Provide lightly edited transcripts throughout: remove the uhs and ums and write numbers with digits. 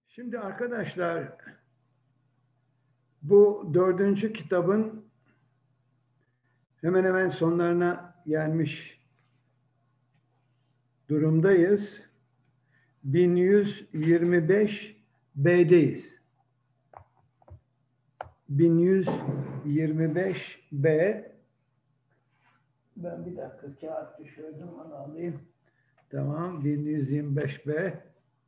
Şimdi arkadaşlar bu dördüncü kitabın hemen hemen sonlarına gelmiş durumdayız. 1125 B'deyiz. 1125 B. Ben bir dakika kağıt düşürdüm, onu alayım. Tamam, 1125 B.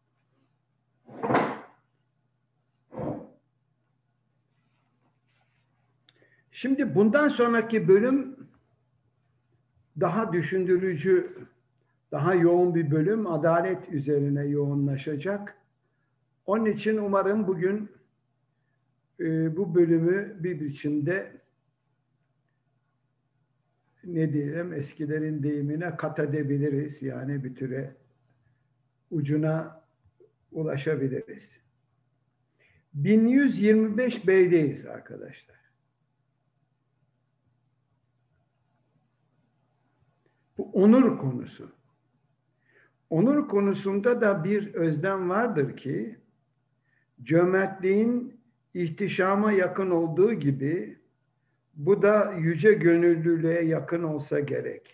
Şimdi bundan sonraki bölüm daha düşündürücü, daha yoğun bir bölüm. Adalet üzerine yoğunlaşacak. Onun için umarım bugün bu bölümü bir biçimde ne diyelim, eskilerin deyimine kat edebiliriz. Yani bir türe ucuna ulaşabiliriz. 1125 B'deyiz arkadaşlar. Bu onur konusu. Onur konusunda da bir özlem vardır ki cömertliğin ihtişama yakın olduğu gibi bu da yüce gönüllülüğe yakın olsa gerek.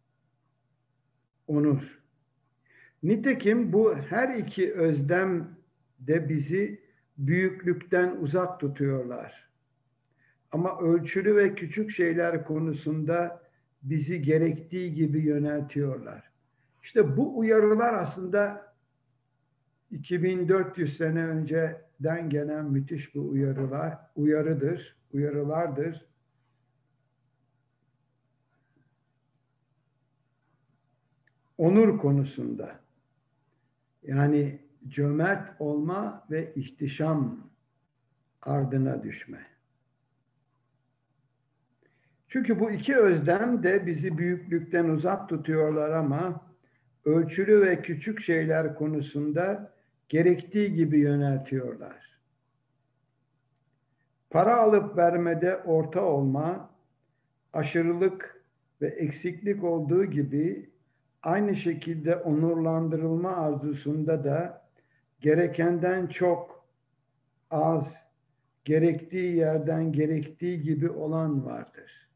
Onur. Nitekim bu her iki özlem de bizi büyüklükten uzak tutuyorlar. Ama ölçülü ve küçük şeyler konusunda bizi gerektiği gibi yöneltiyorlar. İşte bu uyarılar aslında 2400 sene önceden gelen müthiş bir uyarılardır. Onur konusunda, yani cömert olma ve ihtişam ardına düşme. Çünkü bu iki özlem de bizi büyüklükten uzak tutuyorlar ama ölçülü ve küçük şeyler konusunda gerektiği gibi yöneltiyorlar. Para alıp vermede orta olma, aşırılık ve eksiklik olduğu gibi aynı şekilde onurlandırılma arzusunda da gerekenden çok, az, gerektiği yerden gerektiği gibi olan vardır.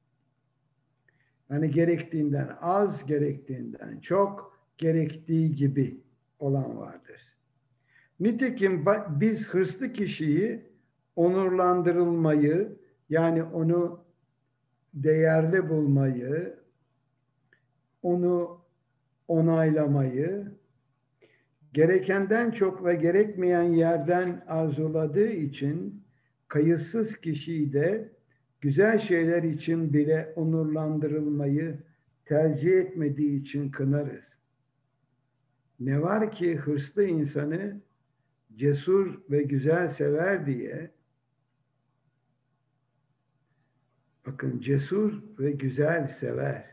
Yani gerektiğinden az, gerektiğinden çok, gerektiği gibi olan vardır. Nitekim biz hırslı kişiyi onurlandırılmayı, yani onu değerli bulmayı, onu onaylamayı, gerekenden çok ve gerekmeyen yerden arzuladığı için kayıtsız kişiyi de güzel şeyler için bile onurlandırılmayı tercih etmediği için kınarız. Ne var ki hırslı insanı cesur ve güzel sever diye, bakın, cesur ve güzel sever.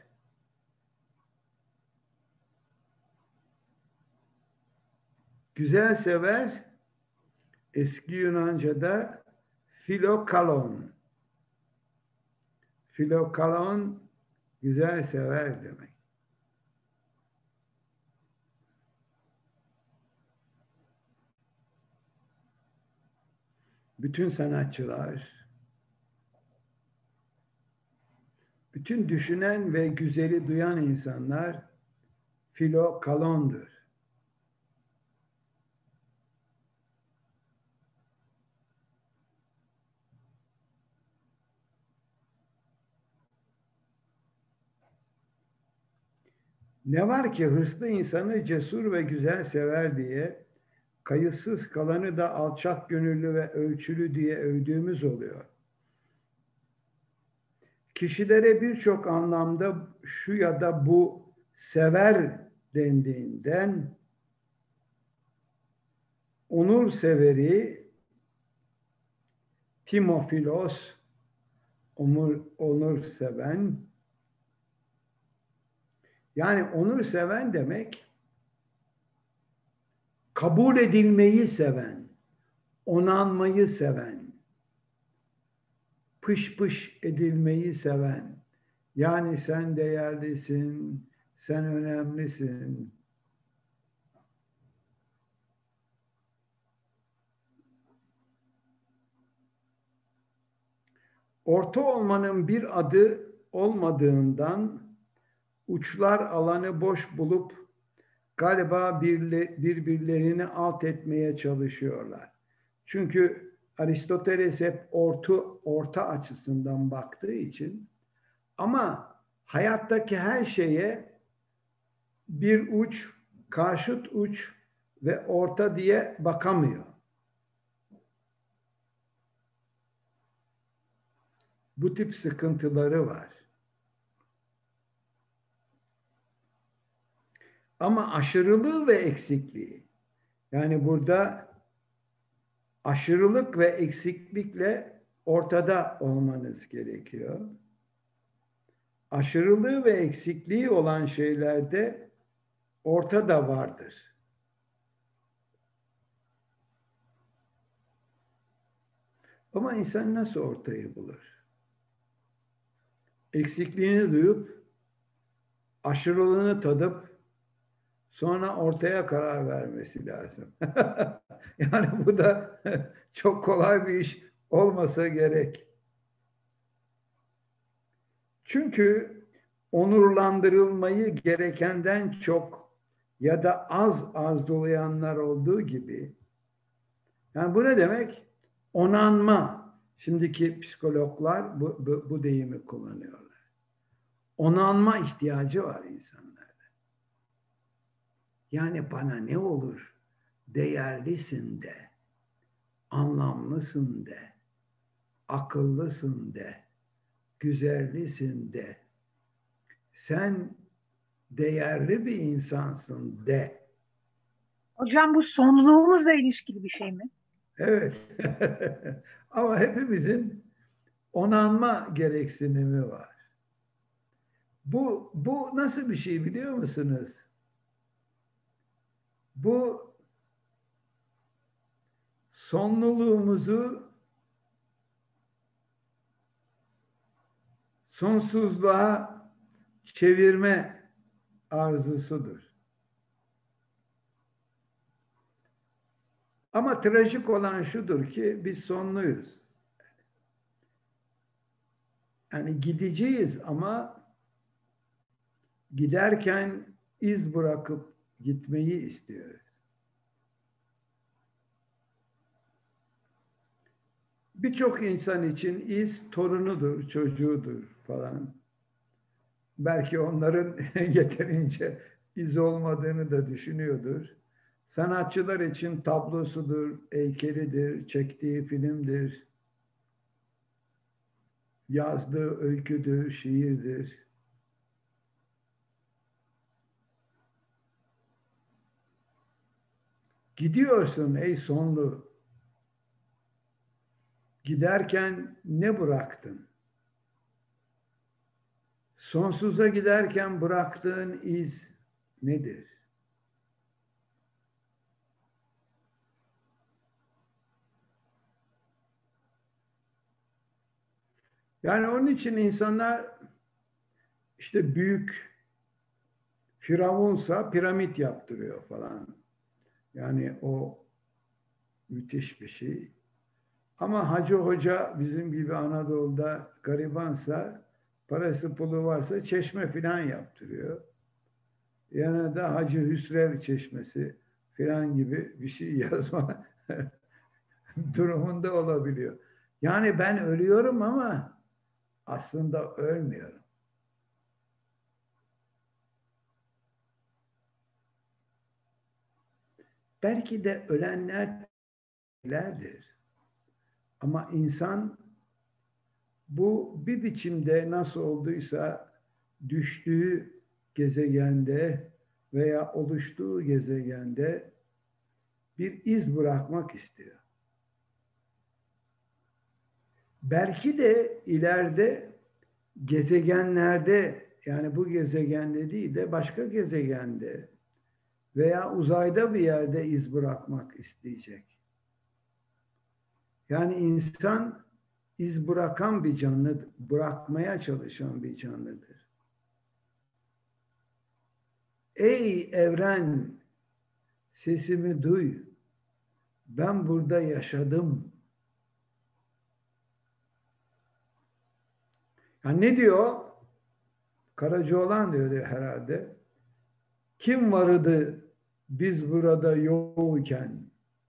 Güzel sever, eski Yunanca'da filokalon. Filokalon güzel sever demek. Bütün sanatçılar, bütün düşünen ve güzeli duyan insanlar filokalondur. Ne var ki hırslı insanı cesur ve güzel sever diye kayıtsız kalanı da alçak gönüllü ve ölçülü diye övdüğümüz oluyor. Kişilere birçok anlamda şu ya da bu sever dendiğinden onur severi, Timofilos, onur seven, yani onur seven demek kabul edilmeyi seven, onanmayı seven, pış pış edilmeyi seven. Yani sen değerlisin, sen önemlisin. Orta olmanın bir adı olmadığından uçlar alanı boş bulup galiba birbirlerini alt etmeye çalışıyorlar. Çünkü Aristoteles hep orta açısından baktığı için, ama hayattaki her şeye bir uç, karşıt uç ve orta diye bakamıyor. Bu tip sıkıntıları var. Ama aşırılığı ve eksikliği, yani burada aşırılık ve eksiklikle ortada olmanız gerekiyor. Aşırılığı ve eksikliği olan şeylerde ortada vardır. Ama insan nasıl ortayı bulur? Eksikliğini duyup, aşırılığını tadıp, sonra ortaya karar vermesi lazım. Yani bu da çok kolay bir iş olmasa gerek. Çünkü onurlandırılmayı gerekenden çok ya da az arzulayanlar olduğu gibi, yani bu ne demek? Onanma. Şimdiki psikologlar bu deyimi kullanıyorlar. Onanma ihtiyacı var insanlarda. Yani bana ne olur? Değerlisin de, anlamlısın de, akıllısın de, güzellisin de, sen değerli bir insansın de. Hocam bu sonluluğumuzla ilişkili bir şey mi? Evet. Ama hepimizin onanma gereksinimi var. Bu nasıl bir şey biliyor musunuz? Bu sonluluğumuzu sonsuzluğa çevirme arzusudur. Ama trajik olan şudur ki biz sonluyuz. Yani gideceğiz ama giderken iz bırakıp gitmeyi istiyoruz. Birçok insan için iz torunudur, çocuğudur falan. Belki onların yeterince iz olmadığını da düşünüyordur. Sanatçılar için tablosudur, heykelidir, çektiği filmdir, yazdığı öyküdür, şiirdir. Gidiyorsun ey sonlu. Giderken ne bıraktın? Sonsuza giderken bıraktığın iz nedir? Yani onun için insanlar işte büyük firavunsa piramit yaptırıyor falan. Yani o müthiş bir şey. Ama Hacı Hoca bizim gibi Anadolu'da garibansa, parası pulu varsa çeşme filan yaptırıyor. Yanına da Hacı Hüsrev Çeşmesi filan gibi bir şey yazma durumunda olabiliyor. Yani ben ölüyorum ama aslında ölmüyorum. Belki de ölenlerdir. Ama insan bu bir biçimde nasıl olduysa düştüğü gezegende veya oluştuğu gezegende bir iz bırakmak istiyor. Belki de ileride gezegenlerde, yani bu gezegende değil de başka gezegende veya uzayda bir yerde iz bırakmak isteyecek. Yani insan iz bırakan bir canlı, bırakmaya çalışan bir canlıdır. Ey evren, sesimi duy. Ben burada yaşadım. Yani ne diyor? Karacaoğlan diyor herhalde. Kim vardı biz burada yokken?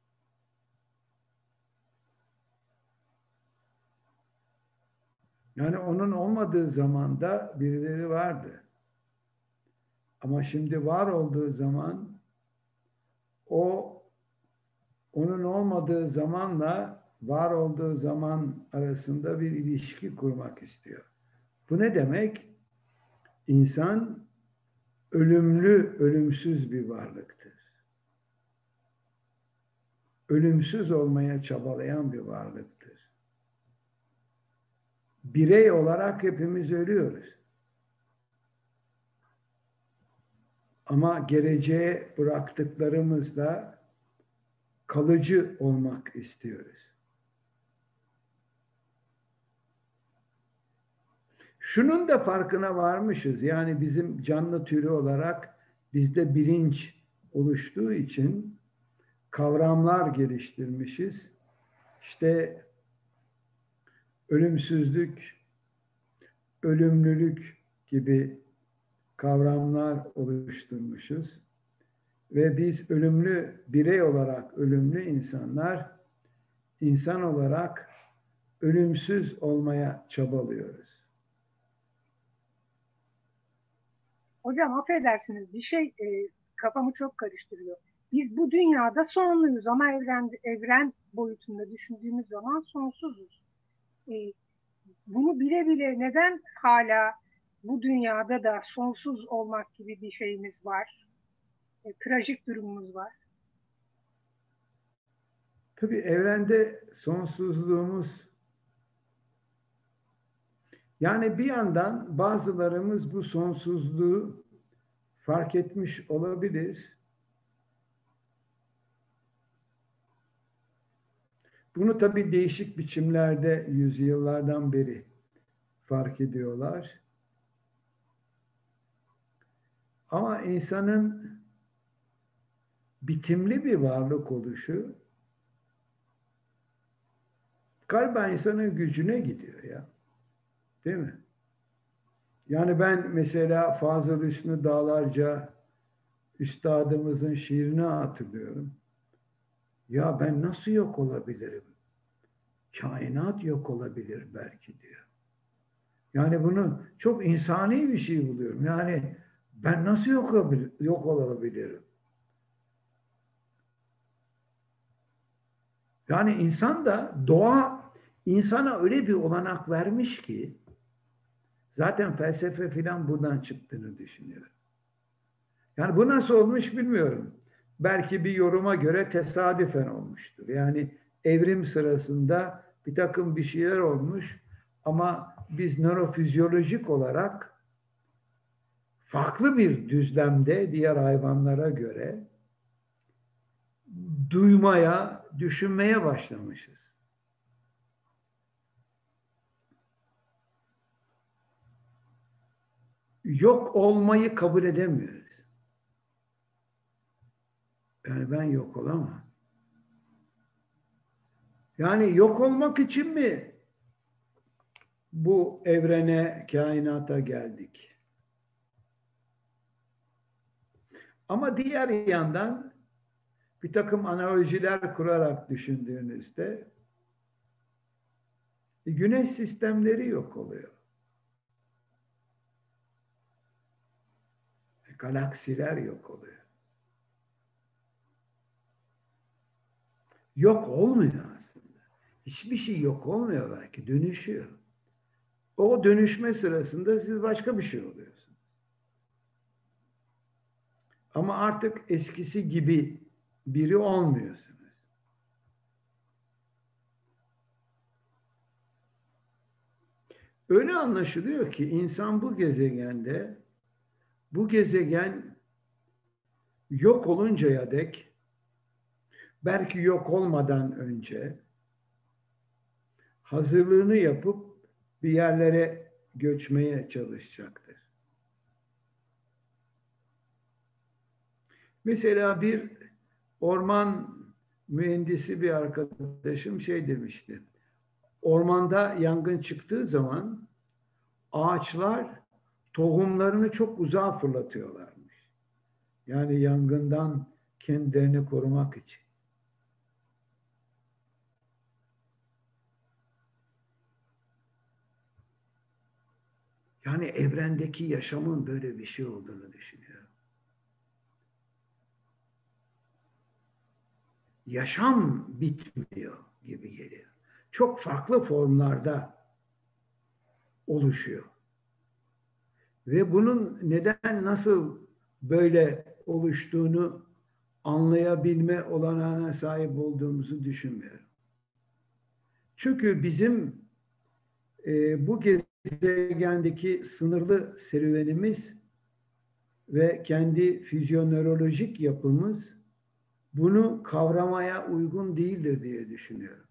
Yani onun olmadığı zamanda birileri vardı. Ama şimdi var olduğu zaman o onun olmadığı zamanla var olduğu zaman arasında bir ilişki kurmak istiyor. Bu ne demek? İnsan ölümlü, ölümsüz bir varlıktır. Ölümsüz olmaya çabalayan bir varlıktır. Birey olarak hepimiz ölüyoruz. Ama geleceğe bıraktıklarımızla kalıcı olmak istiyoruz. Şunun da farkına varmışız. Yani bizim canlı türü olarak bizde bilinç oluştuğu için kavramlar geliştirmişiz. İşte ölümsüzlük, ölümlülük gibi kavramlar oluşturmuşuz. Ve biz ölümlü birey olarak ölümlü insanlar, insan olarak ölümsüz olmaya çabalıyoruz. Hocam affedersiniz bir şey kafamı çok karıştırıyor. Biz bu dünyada sonluyuz ama evren boyutunda düşündüğümüz zaman sonsuzuz. E, Bunu bile bile neden hala bu dünyada da sonsuz olmak gibi bir şeyimiz var? Trajik durumumuz var. Tabii evrende sonsuzluğumuz, yani bir yandan bazılarımız bu sonsuzluğu fark etmiş olabilir. Bunu tabii değişik biçimlerde yüzyıllardan beri fark ediyorlar. Ama insanın bitimli bir varlık oluşu galiba insanın gücüne gidiyor ya. Değil mi? Yani ben mesela Fazıl Hüsnü Dağlarca üstadımızın şiirini hatırlıyorum. Ya ben nasıl yok olabilirim? Kainat yok olabilir belki diyor. Yani bunu çok insani bir şey buluyorum. Yani ben nasıl yok olabilirim? Yani insan da doğa insana öyle bir olanak vermiş ki zaten felsefe filan buradan çıktığını düşünüyorum. Yani bu nasıl olmuş bilmiyorum. Belki bir yoruma göre tesadüfen olmuştur. Yani evrim sırasında bir takım bir şeyler olmuş ama biz nörofizyolojik olarak farklı bir düzlemde diğer hayvanlara göre duymaya, düşünmeye başlamışız. Yok olmayı kabul edemiyoruz. Yani ben yok olamam. Yani yok olmak için mi bu evrene, kainata geldik? Ama diğer yandan bir takım analojiler kurarak düşündüğünüzde güneş sistemleri yok oluyor. Galaksiler yok oluyor. Yok olmuyor aslında. Hiçbir şey yok olmuyor belki, dönüşüyor. O dönüşme sırasında siz başka bir şey oluyorsunuz. Ama artık eskisi gibi biri olmuyorsunuz. Öyle anlaşılıyor ki insan bu gezegende, bu gezegen yok oluncaya dek, belki yok olmadan önce hazırlığını yapıp bir yerlere göçmeye çalışacaktır. Mesela bir orman mühendisi bir arkadaşım şey demişti. Ormanda yangın çıktığı zaman ağaçlar tohumlarını çok uzağa fırlatıyorlarmış. Yani yangından kendilerini korumak için. Yani evrendeki yaşamın böyle bir şey olduğunu düşünüyorum. Yaşam bitmiyor gibi geliyor. Çok farklı formlarda oluşuyor. Ve bunun neden nasıl böyle oluştuğunu anlayabilme olanağına sahip olduğumuzu düşünmüyorum. Çünkü bizim bu gezegendeki sınırlı serüvenimiz ve kendi fizyonörolojik yapımız bunu kavramaya uygun değildir diye düşünüyorum.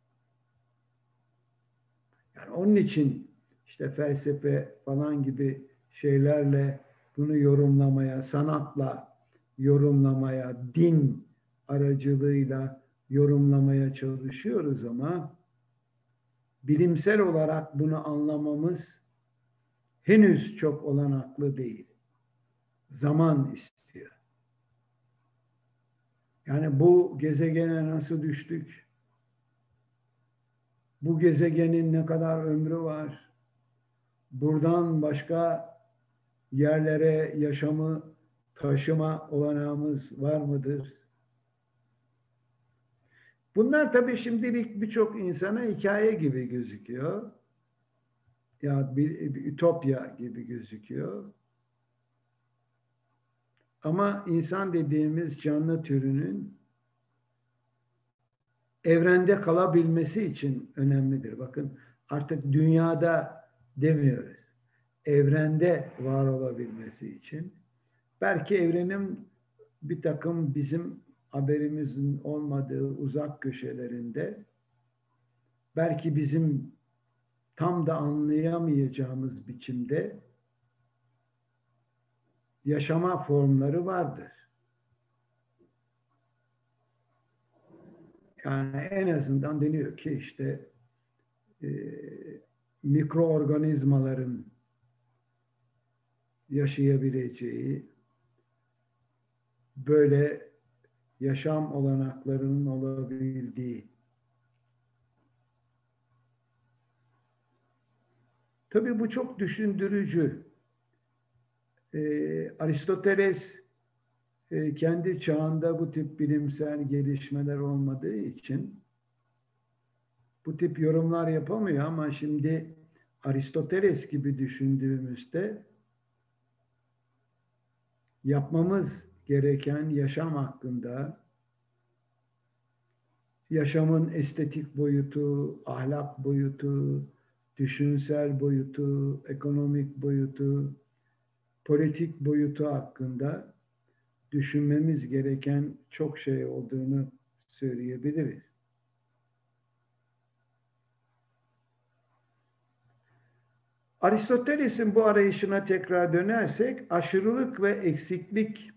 Yani onun için işte felsefe falan gibi şeylerle bunu yorumlamaya, sanatla yorumlamaya, din aracılığıyla yorumlamaya çalışıyoruz ama bilimsel olarak bunu anlamamız henüz çok olanaklı değil. Zaman istiyor. Yani bu gezegene nasıl düştük? Bu gezegenin ne kadar ömrü var? Buradan başka yerlere yaşamı taşıma olanağımız var mıdır? Bunlar tabii şimdilik birçok insana hikaye gibi gözüküyor. Ya bir ütopya gibi gözüküyor. Ama insan dediğimiz canlı türünün evrende kalabilmesi için önemlidir. Bakın artık dünyada demiyoruz. Evrende var olabilmesi için. Belki evrenin bir takım bizim haberimizin olmadığı uzak köşelerinde belki bizim tam da anlayamayacağımız biçimde yaşama formları vardır. Yani en azından deniyor ki işte e, mikroorganizmaların yaşayabileceği böyle yaşam olanaklarının olabildiği. Tabii bu çok düşündürücü. Aristoteles kendi çağında bu tip bilimsel gelişmeler olmadığı için bu tip yorumlar yapamıyor ama şimdi Aristoteles gibi düşündüğümüzde yapmamız gereken yaşam hakkında yaşamın estetik boyutu, ahlak boyutu, düşünsel boyutu, ekonomik boyutu, politik boyutu hakkında düşünmemiz gereken çok şey olduğunu söyleyebiliriz. Aristoteles'in bu arayışına tekrar dönersek aşırılık ve eksiklik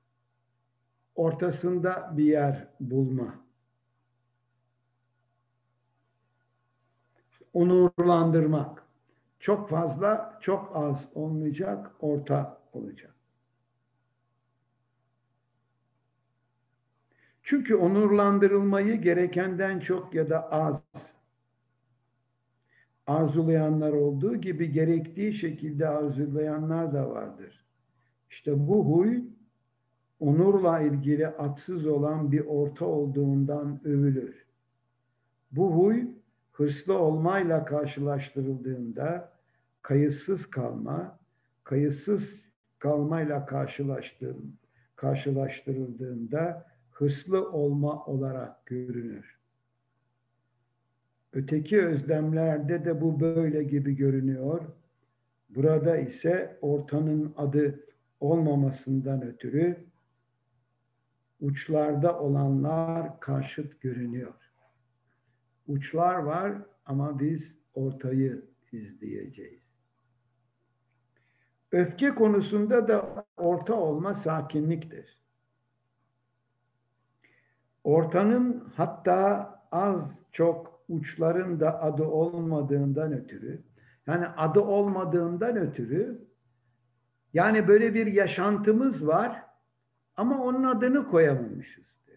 ortasında bir yer bulma. Onurlandırmak. Çok fazla, çok az olmayacak, orta olacak. Çünkü onurlandırılmayı gerekenden çok ya da az arzulayanlar olduğu gibi gerektiği şekilde arzulayanlar da vardır. İşte bu huy onurla ilgili atsız olan bir orta olduğundan övülür. Bu huy hırslı olmayla karşılaştırıldığında kayıtsız kalma, kayıtsız kalmayla karşılaştırıldığında hırslı olma olarak görünür. Öteki özlemlerde de bu böyle gibi görünüyor. Burada ise ortanın adı olmamasından ötürü uçlarda olanlar karşıt görünüyor. Uçlar var ama biz ortayı izleyeceğiz. Öfke konusunda da orta olma sakinliktir. Ortanın hatta az çok uçların da adı olmadığından ötürü Yani adı olmadığından ötürü, yani böyle bir yaşantımız var ama onun adını koyamamışız diyor.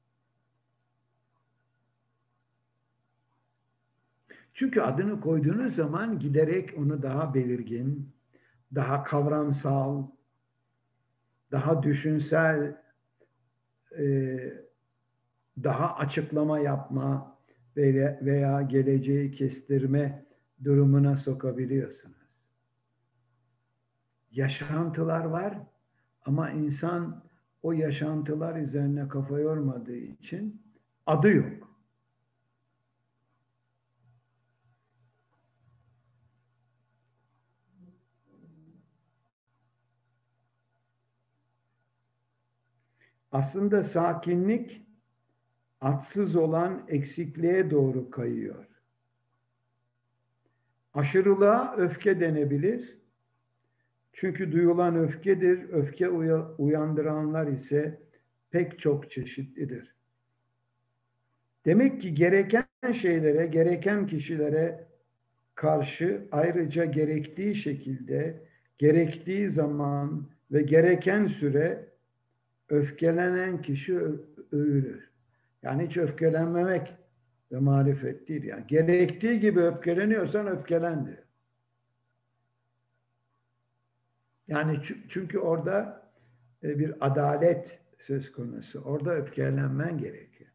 Çünkü adını koyduğunuz zaman giderek onu daha belirgin, daha kavramsal, daha düşünsel, daha açıklama yapma veya geleceği kestirme durumuna sokabiliyorsunuz. Yaşantılar var ama insan o yaşantılar üzerine kafa yormadığı için adı yok. Aslında sakinlik adsız olan eksikliğe doğru kayıyor. Aşırılığa öfke denebilir. Çünkü duyulan öfkedir. Öfke uyandıranlar ise pek çok çeşitlidir. Demek ki gereken şeylere, gereken kişilere karşı ayrıca gerektiği şekilde, gerektiği zaman ve gereken süre öfkelenen kişi övülür. Yani hiç öfkelenmemek de marifet değil. Yani gerektiği gibi öfkeleniyorsan öfkelen diyor. Yani çünkü orada bir adalet söz konusu. Orada öfkelenmen gerekiyor.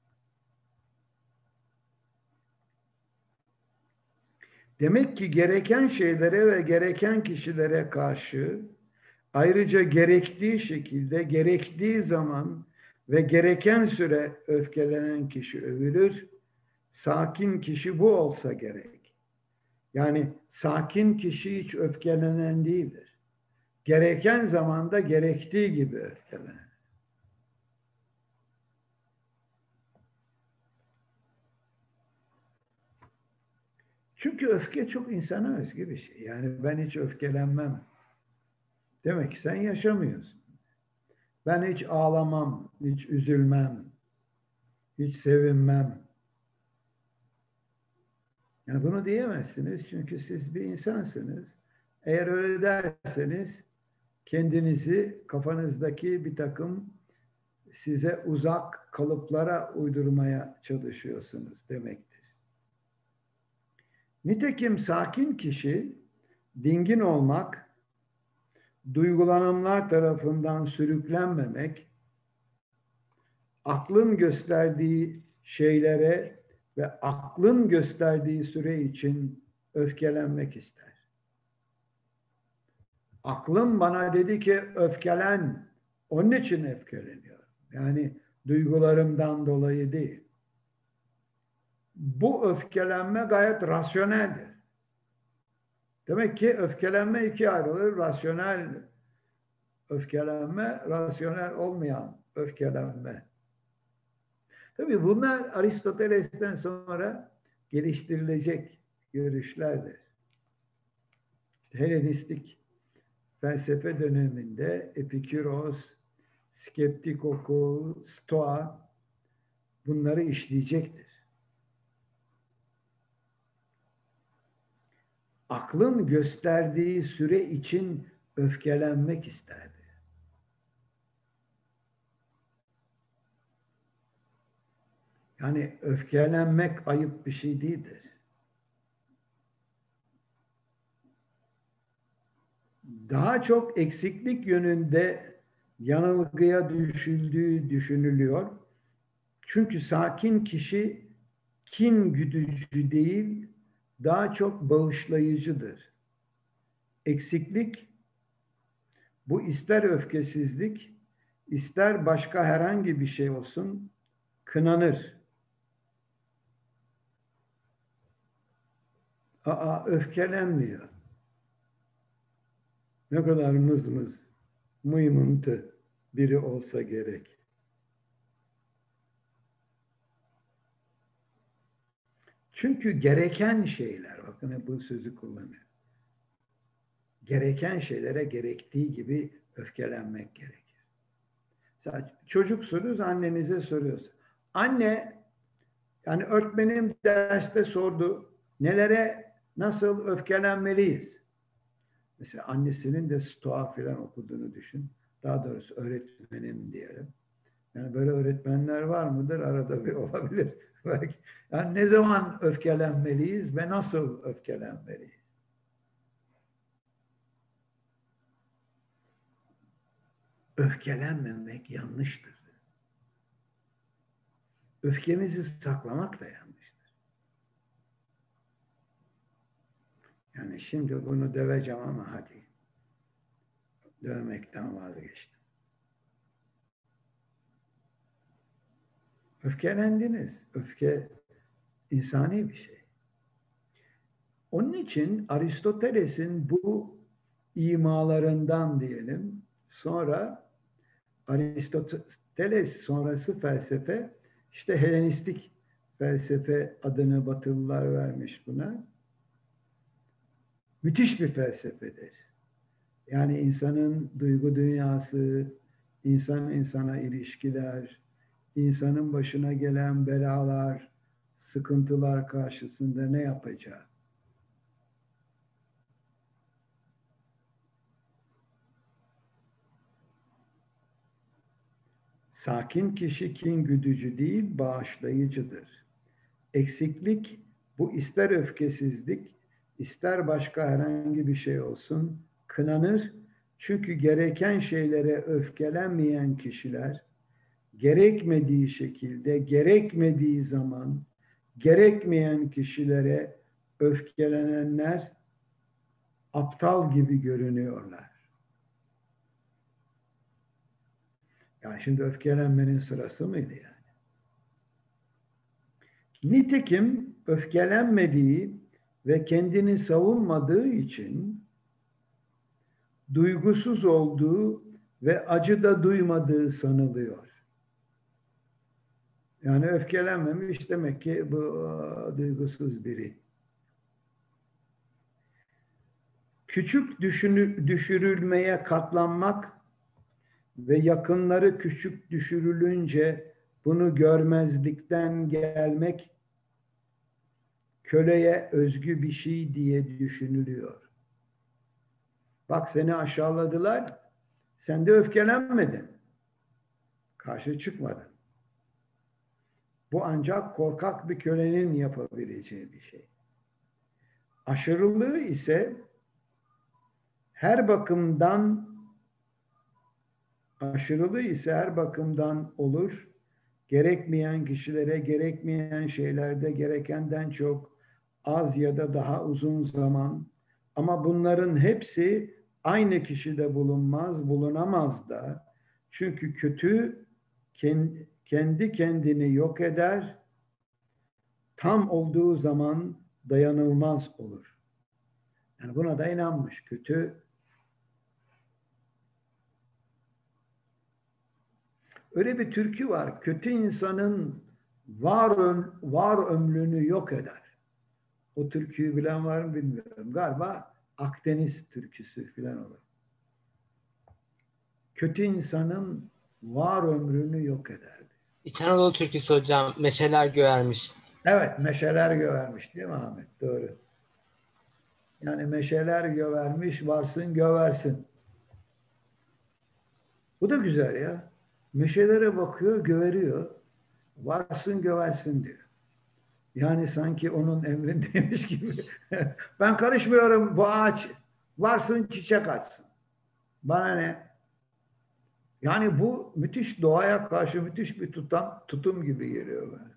Demek ki gereken şeylere ve gereken kişilere karşı ayrıca gerektiği şekilde, gerektiği zaman ve gereken süre öfkelenen kişi övülür. Sakin kişi bu olsa gerek. Yani sakin kişi hiç öfkelenen değildir. Gereken zamanda gerektiği gibi öfkelenen. Çünkü öfke çok insana özgü bir şey. Yani ben hiç öfkelenmem. Demek ki sen yaşamıyorsun. Ben hiç ağlamam, hiç üzülmem, hiç sevinmem. Yani bunu diyemezsiniz çünkü siz bir insansınız. Eğer öyle derseniz kendinizi kafanızdaki bir takım size uzak kalıplara uydurmaya çalışıyorsunuz demektir. Nitekim sakin kişi dingin olmak, duygulanımlar tarafından sürüklenmemek, aklın gösterdiği şeylere ve aklın gösterdiği süre için öfkelenmek ister. Aklım bana dedi ki öfkelen, onun için öfkeleniyor. Yani duygularımdan dolayı değil. Bu öfkelenme gayet rasyoneldir. Demek ki öfkelenme ikiye ayrılır. Rasyonel öfkelenme, rasyonel olmayan öfkelenme. Tabii bunlar Aristoteles'ten sonra geliştirilecek görüşlerdir. Helenistik felsefe döneminde Epikuros, skeptik okul, Stoa bunları işleyecektir. Aklın gösterdiği süre için öfkelenmek isterdi. Yani öfkelenmek ayıp bir şey değildir. Daha çok eksiklik yönünde yanılgıya düşüldüğü düşünülüyor. Çünkü sakin kişi kin güdücü değil, daha çok bağışlayıcıdır. Eksiklik, bu ister öfkesizlik, ister başka herhangi bir şey olsun, kınanır. Öfkelenmiyor. Ne kadar mızmız, mıymıntı biri olsa gerek. Çünkü gereken şeyler, bakın hep bu sözü kullanıyor. Gereken şeylere gerektiği gibi öfkelenmek gerekir. Mesela çocuksunuz, annenize soruyorsun. Anne, yani öğretmenim derste sordu, nelere Nasıl öfkelenmeliyiz? Mesela annesinin de Stoa falan okuduğunu düşün. Daha doğrusu öğretmenin diyelim. Yani böyle öğretmenler var mıdır? Arada bir olabilir. Belki. Yani ne zaman öfkelenmeliyiz ve nasıl öfkelenmeliyiz? Öfkelenmemek yanlıştır. Öfkemizi saklamak da yanlıştır. Yani şimdi bunu döveceğim ama hadi. Dövmekten vazgeçtim. Öfkelendiniz. Öfke insani bir şey. Onun için Aristoteles'in bu imalarından diyelim, sonra Aristoteles sonrası felsefe, işte Helenistik felsefe adını Batılılar vermiş buna. Müthiş bir felsefedir. Yani insanın duygu dünyası, insan insana ilişkiler, insanın başına gelen belalar, sıkıntılar karşısında ne yapacağı. Sakin kişi kin güdücü değil, bağışlayıcıdır. Eksiklik, bu ister öfkesizlik, ister başka herhangi bir şey olsun, kınanır. Çünkü gereken şeylere öfkelenmeyen kişiler, gerekmediği şekilde, gerekmediği zaman, gerekmeyen kişilere öfkelenenler aptal gibi görünüyorlar. Yani şimdi öfkelenmenin sırası mıydı yani? Nitekim öfkelenmediği ve kendini savunmadığı için duygusuz olduğu ve acı da duymadığı sanılıyor. Yani öfkelenmemiş demek ki bu duygusuz biri. Küçük düşürülmeye katlanmak ve yakınları küçük düşürülünce bunu görmezlikten gelmek köleye özgü bir şey diye düşünülüyor. Bak seni aşağıladılar, sen de öfkelenmedin. Karşı çıkmadın. Bu ancak korkak bir kölenin yapabileceği bir şey. Aşırılığı ise her bakımdan olur. Gerekmeyen kişilere, gerekmeyen şeylerde gerekenden çok az ya da daha uzun zaman, ama bunların hepsi aynı kişide bulunamaz da. Çünkü kötü kendi kendini yok eder, tam olduğu zaman dayanılmaz olur. Yani buna da inanmış. Kötü, öyle bir türkü var. Kötü insanın var ömrünü yok eder. O türküyü bilen var mı bilmiyorum. Galiba Akdeniz türküsü falan olur. Kötü insanın var ömrünü yok ederdi. İç Anadolu türküsü hocam. Meşeler göğermiş. Evet, meşeler gövermiş değil mi Ahmet? Doğru. Yani meşeler gövermiş, varsın göversin. Bu da güzel ya. Meşelere bakıyor, göveriyor. Varsın göversin diyor. Yani sanki onun emrindeymiş gibi. Ben karışmıyorum, bu ağaç varsın çiçek açsın. Bana ne? Yani bu müthiş, doğaya karşı müthiş bir tutum gibi geliyor bana.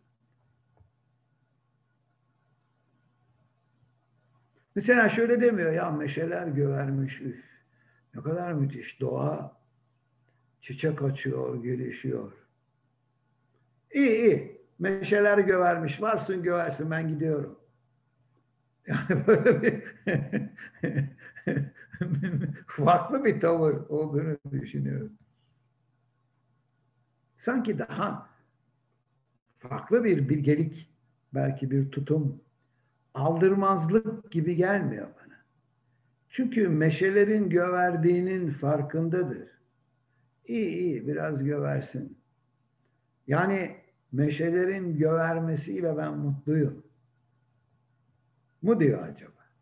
Mesela şöyle demiyor ya, meşeler gövermiş. Üf, ne kadar müthiş doğa, çiçek açıyor, gelişiyor. İyi iyi, meşeler gövermiş, varsın göversin, ben gidiyorum. Yani böyle bir farklı bir tavır olduğunu düşünüyorum. Sanki daha farklı bir bilgelik, belki bir tutum, aldırmazlık gibi gelmiyor bana. Çünkü meşelerin göverdiğinin farkındadır. İyi iyi, biraz göversin. Yani meşelerin gövermesiyle ben mutluyum mu diyor acaba?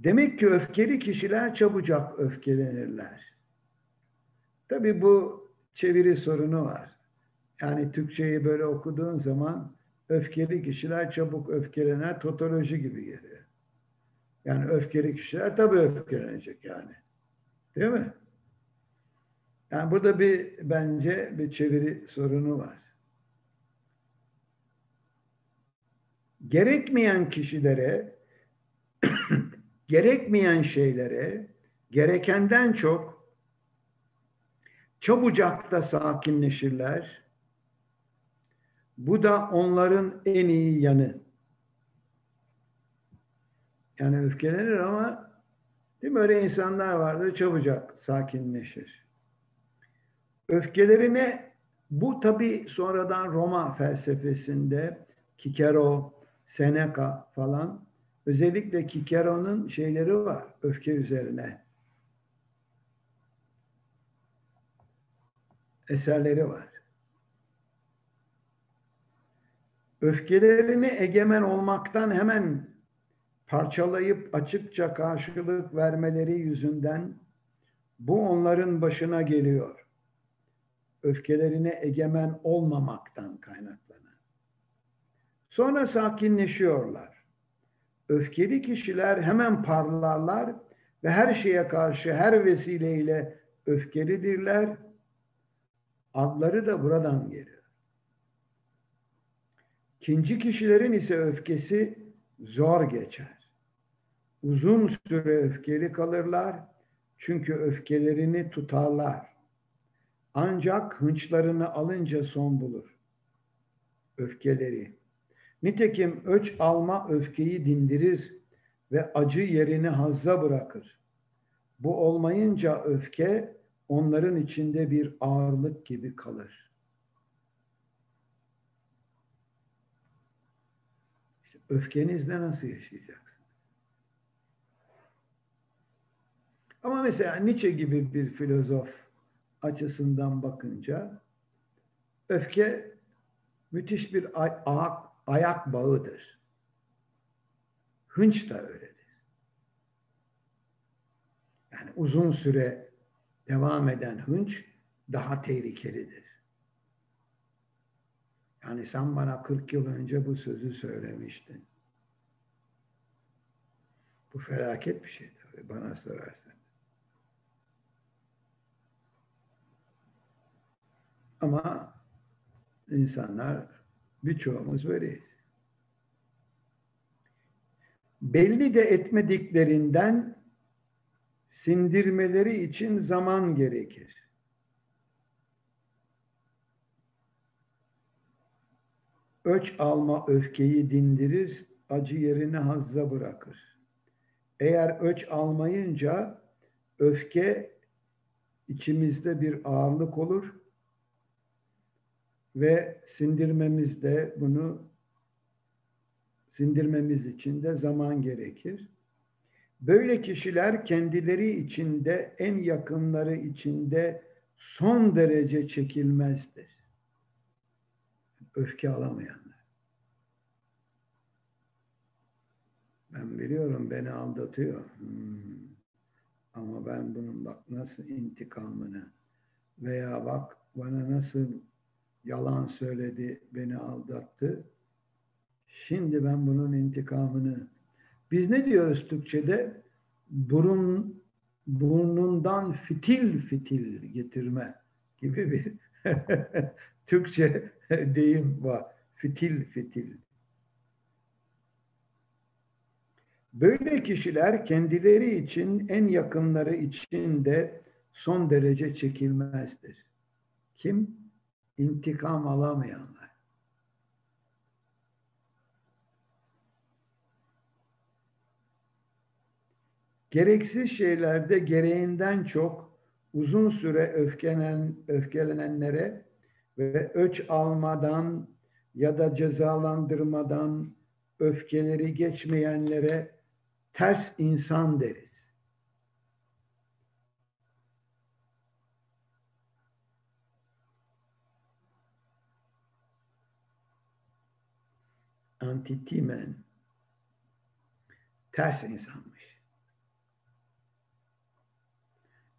Demek ki öfkeli kişiler çabucak öfkelenirler. Tabii bu çeviri sorunu var. Yani Türkçeyi böyle okuduğun zaman öfkeli kişiler çabuk öfkelenen totoloji gibi geliyor. Yani öfkeli kişiler tabii öfkelenecek yani. Değil mi? Yani burada bence bir çeviri sorunu var. Gerekmeyen kişilere, gerekmeyen şeylere, gerekenden çok çabucak da sakinleşirler. Bu da onların en iyi yanı. Yani öfkelenir ama değil mi? Öyle insanlar vardır çabucak sakinleşir. Öfkelerine bu tabii sonradan Roma felsefesinde Cicero, Seneca falan özellikle Cicero'nun şeyleri var öfke üzerine. Eserleri var. Öfkelerine egemen olmaktan hemen parçalayıp açıkça karşılık vermeleri yüzünden bu onların başına geliyor. Öfkelerine egemen olmamaktan kaynaklanan. Sonra sakinleşiyorlar. Öfkeli kişiler hemen parlarlar ve her şeye karşı her vesileyle öfkelidirler. Adları da buradan geliyor. İkinci kişilerin ise öfkesi zor geçer. Uzun süre öfkeli kalırlar çünkü öfkelerini tutarlar. Ancak hınçlarını alınca son bulur öfkeleri. Nitekim öç alma öfkeyi dindirir ve acı yerini hazza bırakır. Bu olmayınca öfke onların içinde bir ağırlık gibi kalır. İşte öfkenizle nasıl yaşayacaksınız? Ama mesela Nietzsche gibi bir filozof açısından bakınca öfke müthiş bir ayak bağıdır. Hınç da öyledir. Yani uzun süre devam eden hınç daha tehlikelidir. Yani sen bana 40 yıl önce bu sözü söylemiştin. Bu felaket bir şey tabii bana sorarsan. Ama insanlar birçoğumuz böyleyiz. Belli de etmediklerinden sindirmeleri için zaman gerekir. Öç alma öfkeyi dindirir, acı yerini hazza bırakır. Eğer öç almayınca öfke içimizde bir ağırlık olur ve sindirmemiz için de zaman gerekir. Böyle kişiler kendileri içinde, en yakınları içinde son derece çekilmezdir. Öfke alamayanlar. Ben biliyorum beni aldatıyor. Ama ben bunun bak nasıl intikamını veya bak bana nasıl yalan söyledi, beni aldattı. Şimdi ben bunun intikamını. Biz ne diyoruz Türkçe'de? Burnundan fitil fitil getirme gibi bir Türkçe deyim var. Fitil fitil. Böyle kişiler kendileri için, en yakınları için de son derece çekilmezdir. Kim? İntikam alamayanlar. Gereksiz şeylerde gereğinden çok uzun süre öfkelenenlere ve öç almadan ya da cezalandırmadan öfkeleri geçmeyenlere ters insan deriz. Antitimen ters insanmış.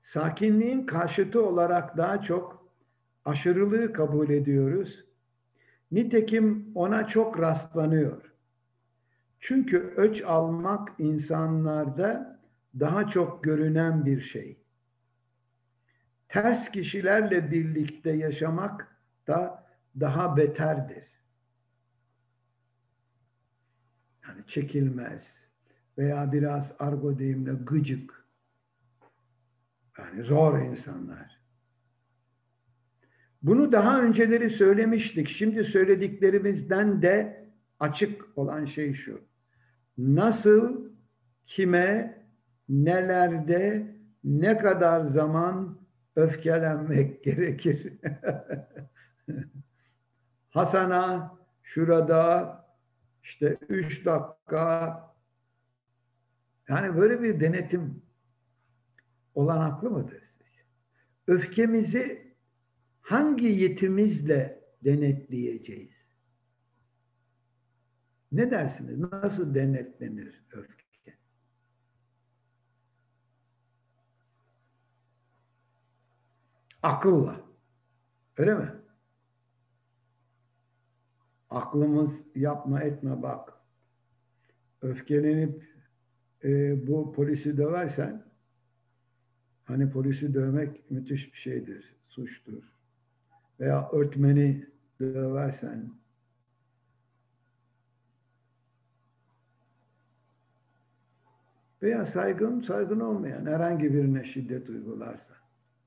Sakinliğin karşıtı olarak daha çok aşırılığı kabul ediyoruz. Nitekim ona çok rastlanıyor. Çünkü öç almak insanlarda daha çok görünen bir şey. Ters kişilerle birlikte yaşamak da daha beterdir. Yani çekilmez veya biraz argo deyimle gıcık. Yani zor insanlar. Bunu daha önceleri söylemiştik. Şimdi söylediklerimizden de açık olan şey şu. Nasıl, kime, nelerde, ne kadar zaman öfkelenmek gerekir? Hasan'a şurada işte 3 dakika, yani böyle bir denetim olanaklı mıdır sizce? Öfkemizi hangi yetimizle denetleyeceğiz? Ne dersiniz? Nasıl denetlenir öfke? Akılla. Öyle mi? Aklımız yapma etme bak. Öfkelenip bu polisi döversen, hani polisi dövmek müthiş bir şeydir, suçtur. Veya öğretmeni döversen, veya saygın olmayan herhangi birine şiddet uygularsan.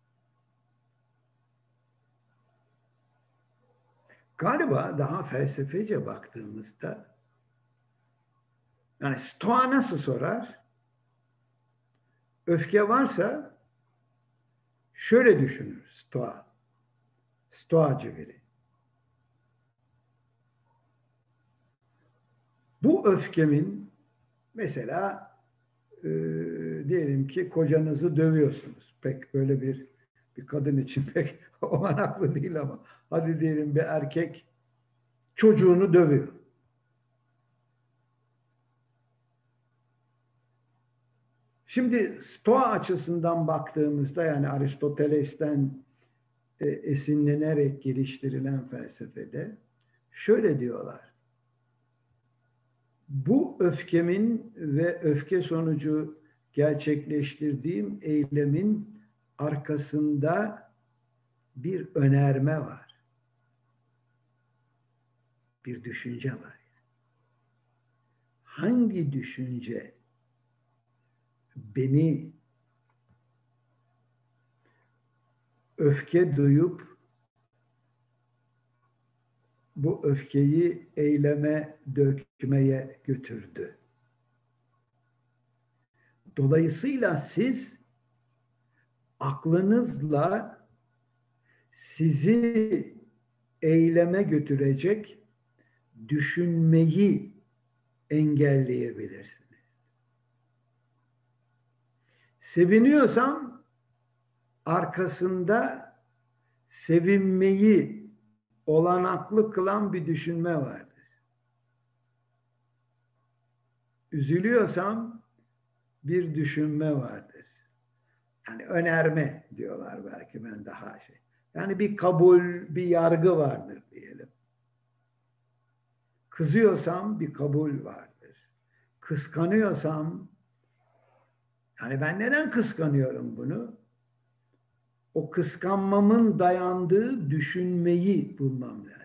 Galiba daha felsefece baktığımızda, yani Stoa nasıl sorar? Öfke varsa şöyle düşünür Stoa. Stoacı biri. Bu öfkemin mesela diyelim ki kocanızı dövüyorsunuz. Pek böyle bir kadın için pek olanaklı değil ama hadi diyelim bir erkek çocuğunu dövüyor. Şimdi Stoa açısından baktığımızda, yani Aristoteles'ten esinlenerek geliştirilen felsefede şöyle diyorlar. Bu öfkemin ve öfke sonucu gerçekleştirdiğim eylemin arkasında bir önerme var. Bir düşünce var. Hangi düşünce beni öfke duyup bu öfkeyi eyleme dökmeye götürdü? Dolayısıyla siz aklınızla sizi eyleme götürecek düşünmeyi engelleyebilirsiniz. Seviniyorsam arkasında sevinmeyi olanaklı kılan bir düşünme vardır. Üzülüyorsam bir düşünme vardır. Yani önerme diyorlar belki, ben daha şey. Yani bir kabul, bir yargı vardır diyelim. Kızıyorsam bir kabul vardır. Kıskanıyorsam, yani ben neden kıskanıyorum bunu? O kıskanmamın dayandığı düşünmeyi bulmam lazım.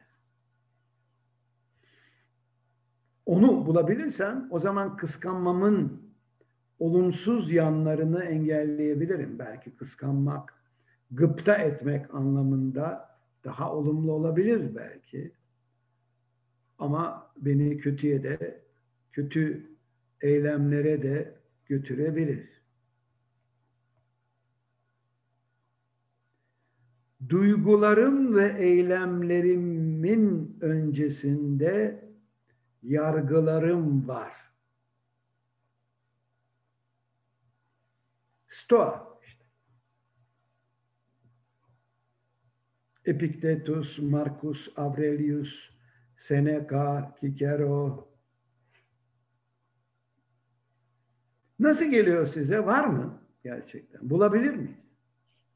Onu bulabilirsem o zaman kıskanmamın olumsuz yanlarını engelleyebilirim. Belki kıskanmak, gıpta etmek anlamında daha olumlu olabilir belki. Ama beni kötüye de, kötü eylemlere de götürebilir. Duygularım ve eylemlerimin öncesinde yargılarım var. Stoa işte. Epiktetus, Marcus Aurelius, Seneca, Cicero. Nasıl geliyor size? Var mı gerçekten? Bulabilir miyiz?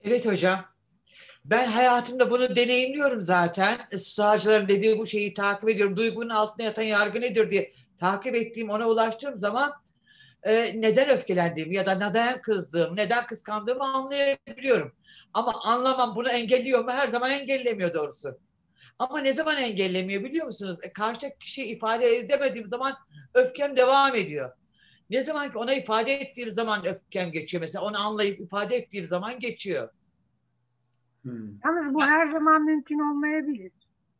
Evet hocam. Ben hayatımda bunu deneyimliyorum zaten. Sağcıların dediği bu şeyi takip ediyorum. Duygunun altında yatan yargı nedir diye takip ettiğim, ona ulaştığım zaman neden öfkelendiğimi ya da neden kızdığımı, neden kıskandığımı anlayabiliyorum. Ama anlamam bunu engelliyor mu? Her zaman engellemiyor doğrusu. Ama ne zaman engellemiyor biliyor musunuz? Karşı kişiyi ifade edemediğim zaman öfkem devam ediyor. Ne zaman ki ona ifade ettiğim zaman öfkem geçiyor. Mesela onu anlayıp ifade ettiğim zaman geçiyor. Yalnız bu her zaman mümkün olmayabilir.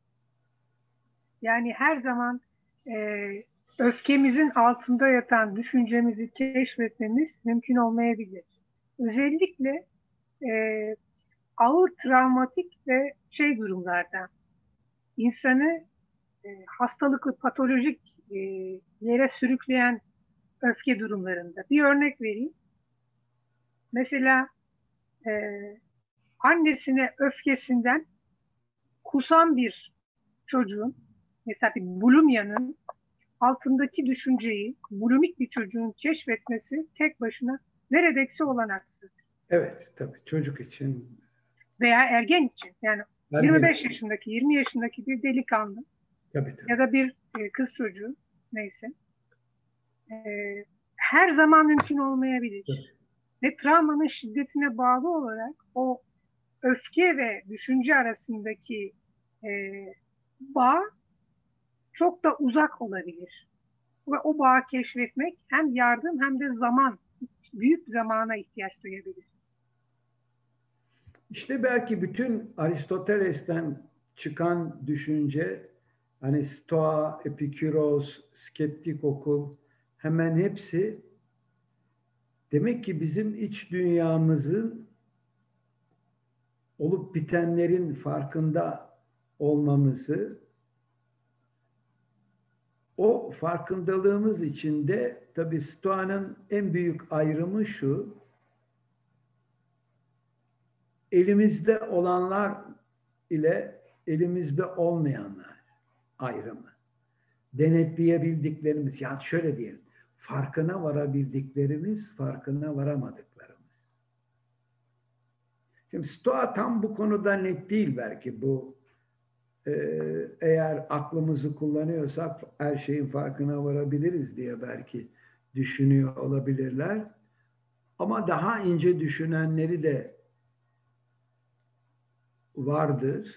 Yani her zaman öfkemizin altında yatan düşüncemizi keşfetmemiz mümkün olmayabilir. Özellikle e, ağır travmatik ve durumlarda insanı hastalıklı, patolojik yere sürükleyen öfke durumlarında. Bir örnek vereyim. Mesela e, annesine öfkesinden kusan bir çocuğun, mesela bir bulimia'nın altındaki düşünceyi bulimik bir çocuğun keşfetmesi tek başına neredeyse olanaksız. Evet, tabii çocuk için. Veya ergen için. Yani Ergen. 25 yaşındaki, 20 yaşındaki bir delikanlı Tabii. ya da bir kız çocuğu neyse her zaman mümkün olmayabilir. Evet. Ve travmanın şiddetine bağlı olarak o öfke ve düşünce arasındaki bağ çok da uzak olabilir. Ve o bağı keşfetmek hem yardım hem de zaman, büyük zamana ihtiyaç duyabilir. İşte belki bütün Aristoteles'ten çıkan düşünce, hani Stoa, Epikuros, skeptik okul, hemen hepsi demek ki bizim iç dünyamızın olup bitenlerin farkında olmamızı, o farkındalığımız içinde tabii Stoa'nın en büyük ayrımı şu: elimizde olanlar ile elimizde olmayanlar ayrımı. Denetleyebildiklerimiz, yani şöyle diyelim, farkına varabildiklerimiz, farkına varamadıklarımız. Şimdi Stoa tam bu konuda net değil belki. Bu eğer aklımızı kullanıyorsak her şeyin farkına varabiliriz diye belki düşünüyor olabilirler. Ama daha ince düşünenleri de vardır.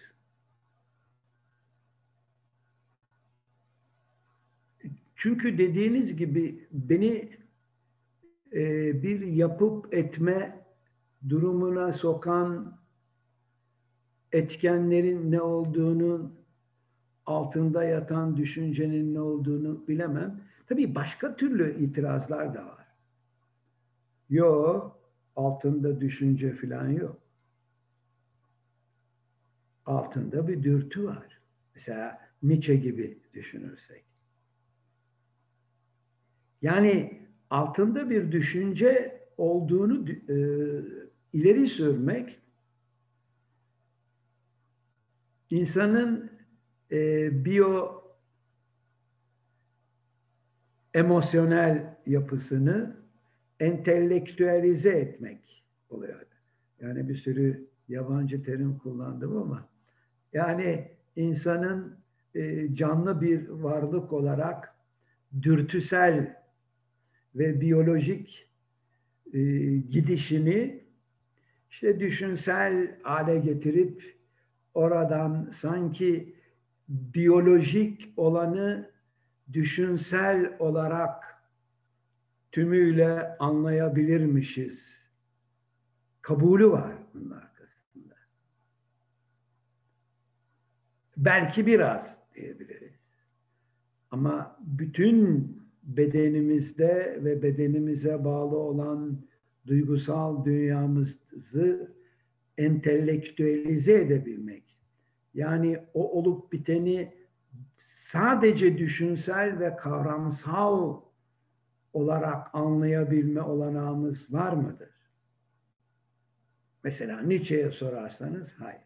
Çünkü dediğiniz gibi beni bir yapıp etme durumuna sokan etkenlerin ne olduğunu, altında yatan düşüncenin ne olduğunu bilemem. Tabii başka türlü itirazlar da var. Yok, altında düşünce falan yok. Altında bir dürtü var. Mesela Nietzsche gibi düşünürsek. Yani altında bir düşünce olduğunu ileri sürmek insanın biyo emosyonel yapısını entelektüelize etmek oluyor. Yani bir sürü yabancı terim kullandım ama yani insanın canlı bir varlık olarak dürtüsel ve biyolojik gidişini işte düşünsel hale getirip oradan sanki biyolojik olanı düşünsel olarak tümüyle anlayabilirmişiz kabulü var bunun arkasında. Belki biraz diyebiliriz. Ama bütün bedenimizde ve bedenimize bağlı olan duygusal dünyamızı entelektüelize edebilmek, yani o olup biteni sadece düşünsel ve kavramsal olarak anlayabilme olanağımız var mıdır? Mesela Nietzsche'ye sorarsanız hayır.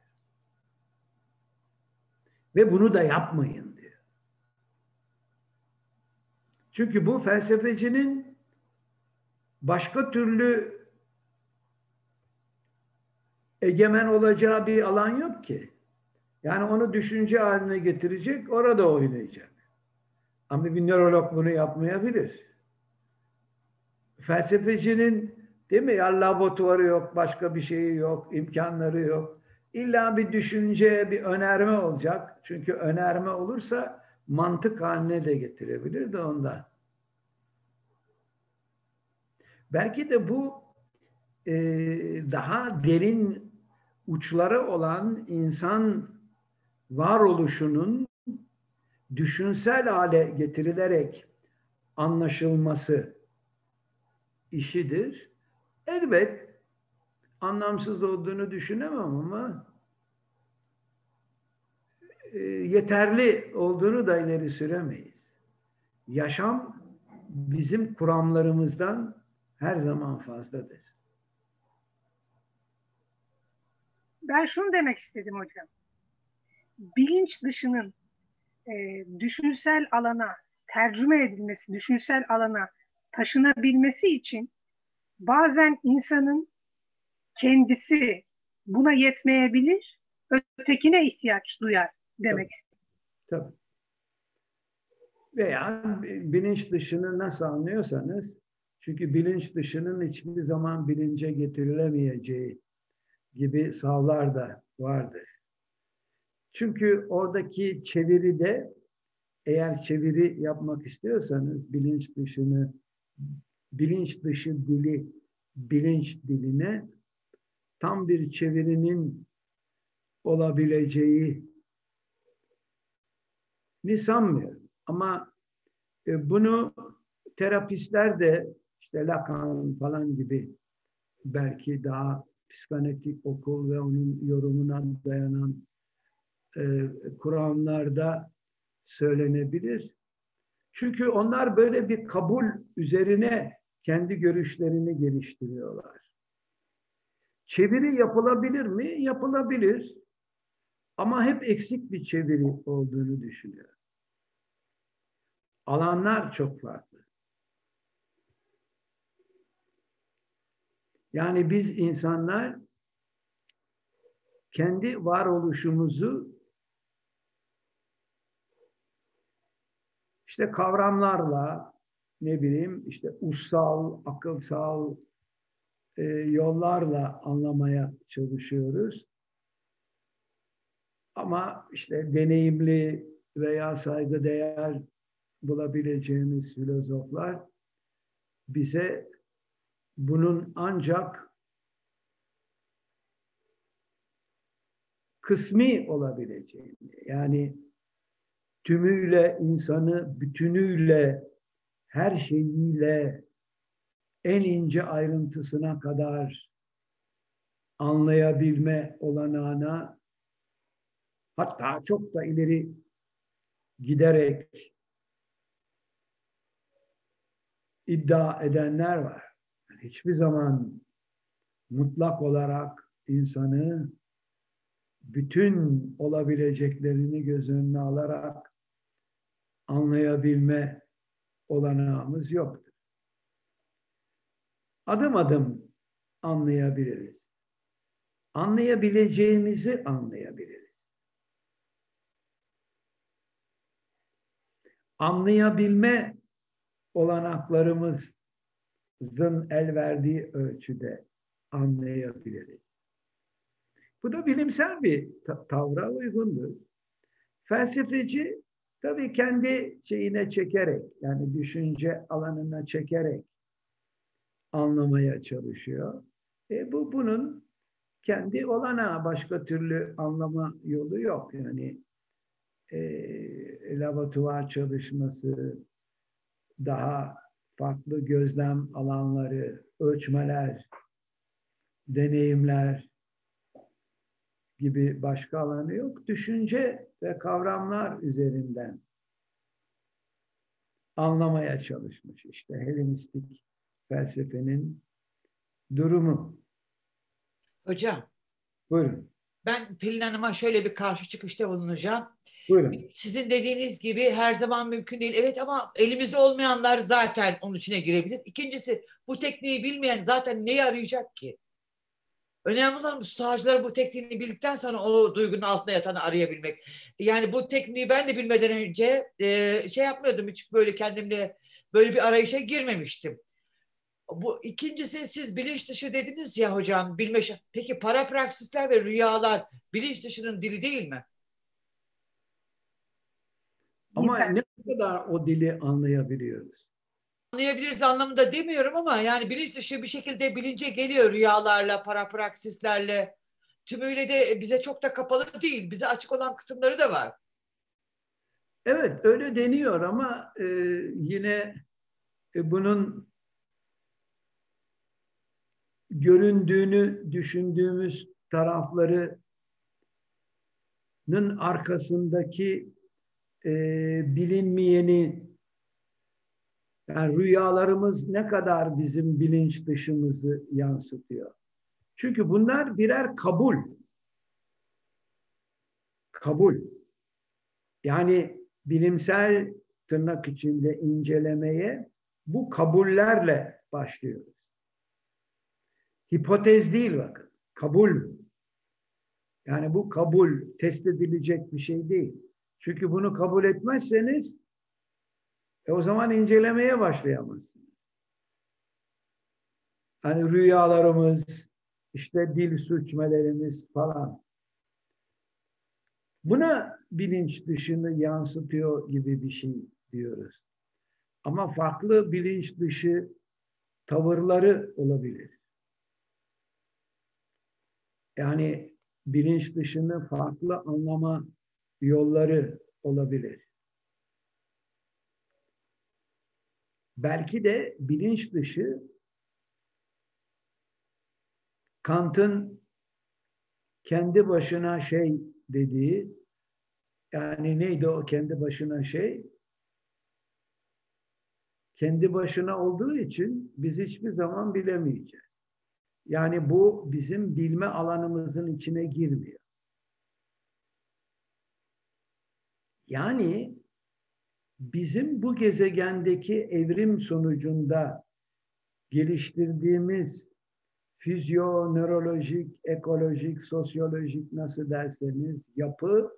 Ve bunu da yapmayın diyor. Çünkü bu felsefecinin başka türlü egemen olacağı bir alan yok ki. Yani onu düşünce haline getirecek, orada oynayacak. Ama bir nörolog bunu yapmayabilir. Felsefecinin, değil mi? Ya laboratuvarı yok, başka bir şeyi yok, imkanları yok. İlla bir düşünce, bir önerme olacak. Çünkü önerme olursa mantık haline de getirebilir de ondan. Belki de bu daha derin uçları olan insan varoluşunun düşünsel hale getirilerek anlaşılması işidir. Elbet anlamsız olduğunu düşünemem ama yeterli olduğunu da ileri süremeyiz. Yaşam bizim kuramlarımızdan her zaman fazladır. Ben şunu demek istedim hocam. Bilinç dışının düşünsel alana tercüme edilmesi, düşünsel alana taşınabilmesi için bazen insanın kendisi buna yetmeyebilir, ötekine ihtiyaç duyar demek istedim. Tabii. Veya bilinç dışını nasıl anlıyorsanız, çünkü bilinç dışının hiçbir zaman bilince getirilemeyeceği gibi savlar da vardır. Çünkü oradaki çeviride, eğer çeviri yapmak istiyorsanız bilinç dışını, bilinç dışı dili, bilinç diline tam bir çevirinin olabileceğini sanmıyorum. Ama bunu terapistler de işte Lacan falan gibi belki daha psikanalitik okul ve onun yorumuna dayanan kuramlarda söylenebilir. Çünkü onlar böyle bir kabul üzerine kendi görüşlerini geliştiriyorlar. Çeviri yapılabilir mi? Yapılabilir. Ama hep eksik bir çeviri olduğunu düşünüyorum. Alanlar çok farklı. Yani biz insanlar kendi varoluşumuzu işte kavramlarla, ne bileyim, işte ussal, akılsal yollarla anlamaya çalışıyoruz. Ama işte deneyimli veya saygıdeğer bulabileceğimiz filozoflar bize bunun ancak kısmi olabileceğini, yani tümüyle insanı, bütünüyle, her şeyiyle, en ince ayrıntısına kadar anlayabilme olanağına, hatta çok da ileri giderek iddia edenler var. Yani hiçbir zaman mutlak olarak insanı bütün olabileceklerini göz önüne alarak anlayabilme olanağımız yoktur. Adım adım anlayabiliriz. Anlayabileceğimizi anlayabiliriz. Anlayabilme olanaklarımızın el verdiği ölçüde anlayabiliriz. Bu da bilimsel bir tavra uygundur. Felsefeci tabii kendi şeyine çekerek, yani düşünce alanına çekerek anlamaya çalışıyor. Bunun kendi olanağı, başka türlü anlama yolu yok. Yani laboratuvar çalışması, daha farklı gözlem alanları, ölçmeler, deneyimler gibi başka alanı yok. Düşünce ve kavramlar üzerinden anlamaya çalışmış işte Helenistik felsefenin durumu. Hocam. Buyurun. Ben Pelin Hanım'a şöyle bir karşı çıkışta bulunacağım. Buyurun. Sizin dediğiniz gibi her zaman mümkün değil. Evet, ama elimizde olmayanlar zaten onun içine girebilir. İkincisi, bu tekniği bilmeyen zaten neye arayacak ki? Önemli olan sağcılar bu tekniğini bildikten sonra o duygunun altında yatanı arayabilmek. Yani bu tekniği ben de bilmeden önce şey yapmıyordum. Hiç böyle kendimle böyle bir arayışa girmemiştim. Bu ikincisi, siz bilinç dışı dediniz ya hocam. Peki parapraksisler ve rüyalar bilinç dışının dili değil mi? Ama ne kadar o dili anlayabiliyoruz? Anlayabiliriz anlamında demiyorum ama yani bilinç dışı bir şekilde bilince geliyor rüyalarla, parapraksislerle. Tümüyle de bize çok da kapalı değil. Bize açık olan kısımları da var. Evet, öyle deniyor ama yine bunun göründüğünü düşündüğümüz taraflarının arkasındaki bilinmeyeni, yani rüyalarımız ne kadar bizim bilinç dışımızı yansıtıyor. Çünkü bunlar birer kabul. Kabul. Yani bilimsel tırnak içinde incelemeye bu kabullerle başlıyoruz. Hipotez değil bakın. Kabul. Yani bu kabul test edilecek bir şey değil. Çünkü bunu kabul etmezseniz o zaman incelemeye başlayamazsınız. Hani rüyalarımız, işte dil sürçmelerimiz falan. Buna bilinç dışını yansıtıyor gibi bir şey diyoruz. Ama farklı bilinç dışı tavırları olabilir. Yani bilinç dışını farklı anlama yolları olabilir. Belki de bilinç dışı Kant'ın kendi başına şey dediği, yani neydi o kendi başına şey? Kendi başına olduğu için biz hiçbir zaman bilemeyeceğiz. Yani bu bizim bilme alanımızın içine girmiyor. Yani bizim bu gezegendeki evrim sonucunda geliştirdiğimiz fizyo-nörolojik, ekolojik, sosyolojik nasıl derseniz yapı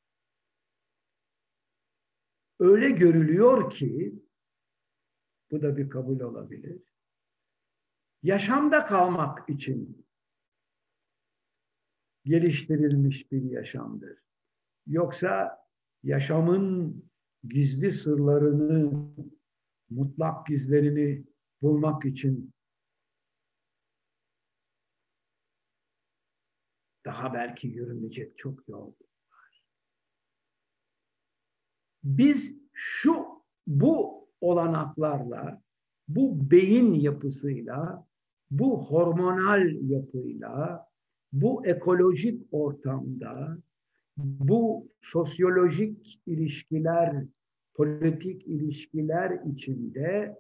öyle görülüyor ki, bu da bir kabul olabilir, yaşamda kalmak için geliştirilmiş bir yaşamdır. Yoksa yaşamın gizli sırlarını, mutlak gizlerini bulmak için daha belki yürünecek çok yol var. Biz bu olanaklarla, bu beyin yapısıyla, bu hormonal yapıyla, bu ekolojik ortamda, bu sosyolojik ilişkiler, politik ilişkiler içinde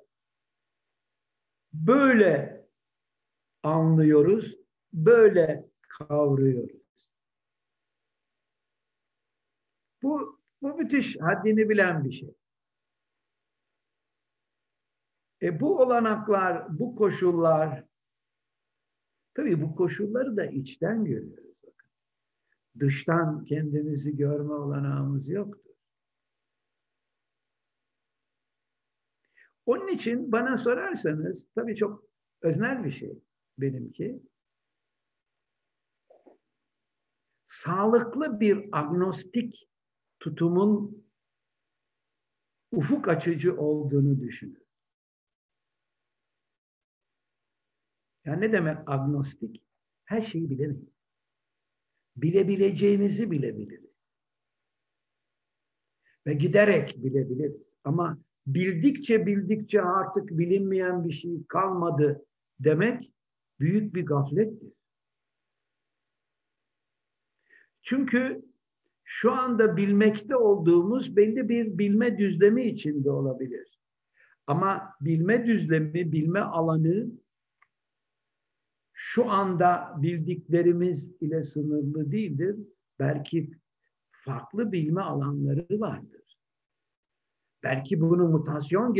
böyle anlıyoruz, böyle kavruyoruz. Bu müthiş, haddini bilen bir şey. Bu olanaklar, bu koşullar, tabii bu koşulları da içten görüyoruz. Bakın. Dıştan kendimizi görme olanağımız yoktur. Onun için bana sorarsanız, tabii çok öznel bir şey benimki. Sağlıklı bir agnostik tutumun ufuk açıcı olduğunu düşünün. Yani ne demek agnostik? Her şeyi bilemeyiz. Bilebileceğimizi bilebiliriz. Ve giderek bilebiliriz. Ama bildikçe artık bilinmeyen bir şey kalmadı demek büyük bir gaflettir. Çünkü şu anda bilmekte olduğumuz belli bir bilme düzlemi içinde olabilir. Ama bilme düzlemi, bilme alanı şu anda bildiklerimiz ile sınırlı değildir. Belki farklı bilme alanları vardır. Belki bunu mutasyon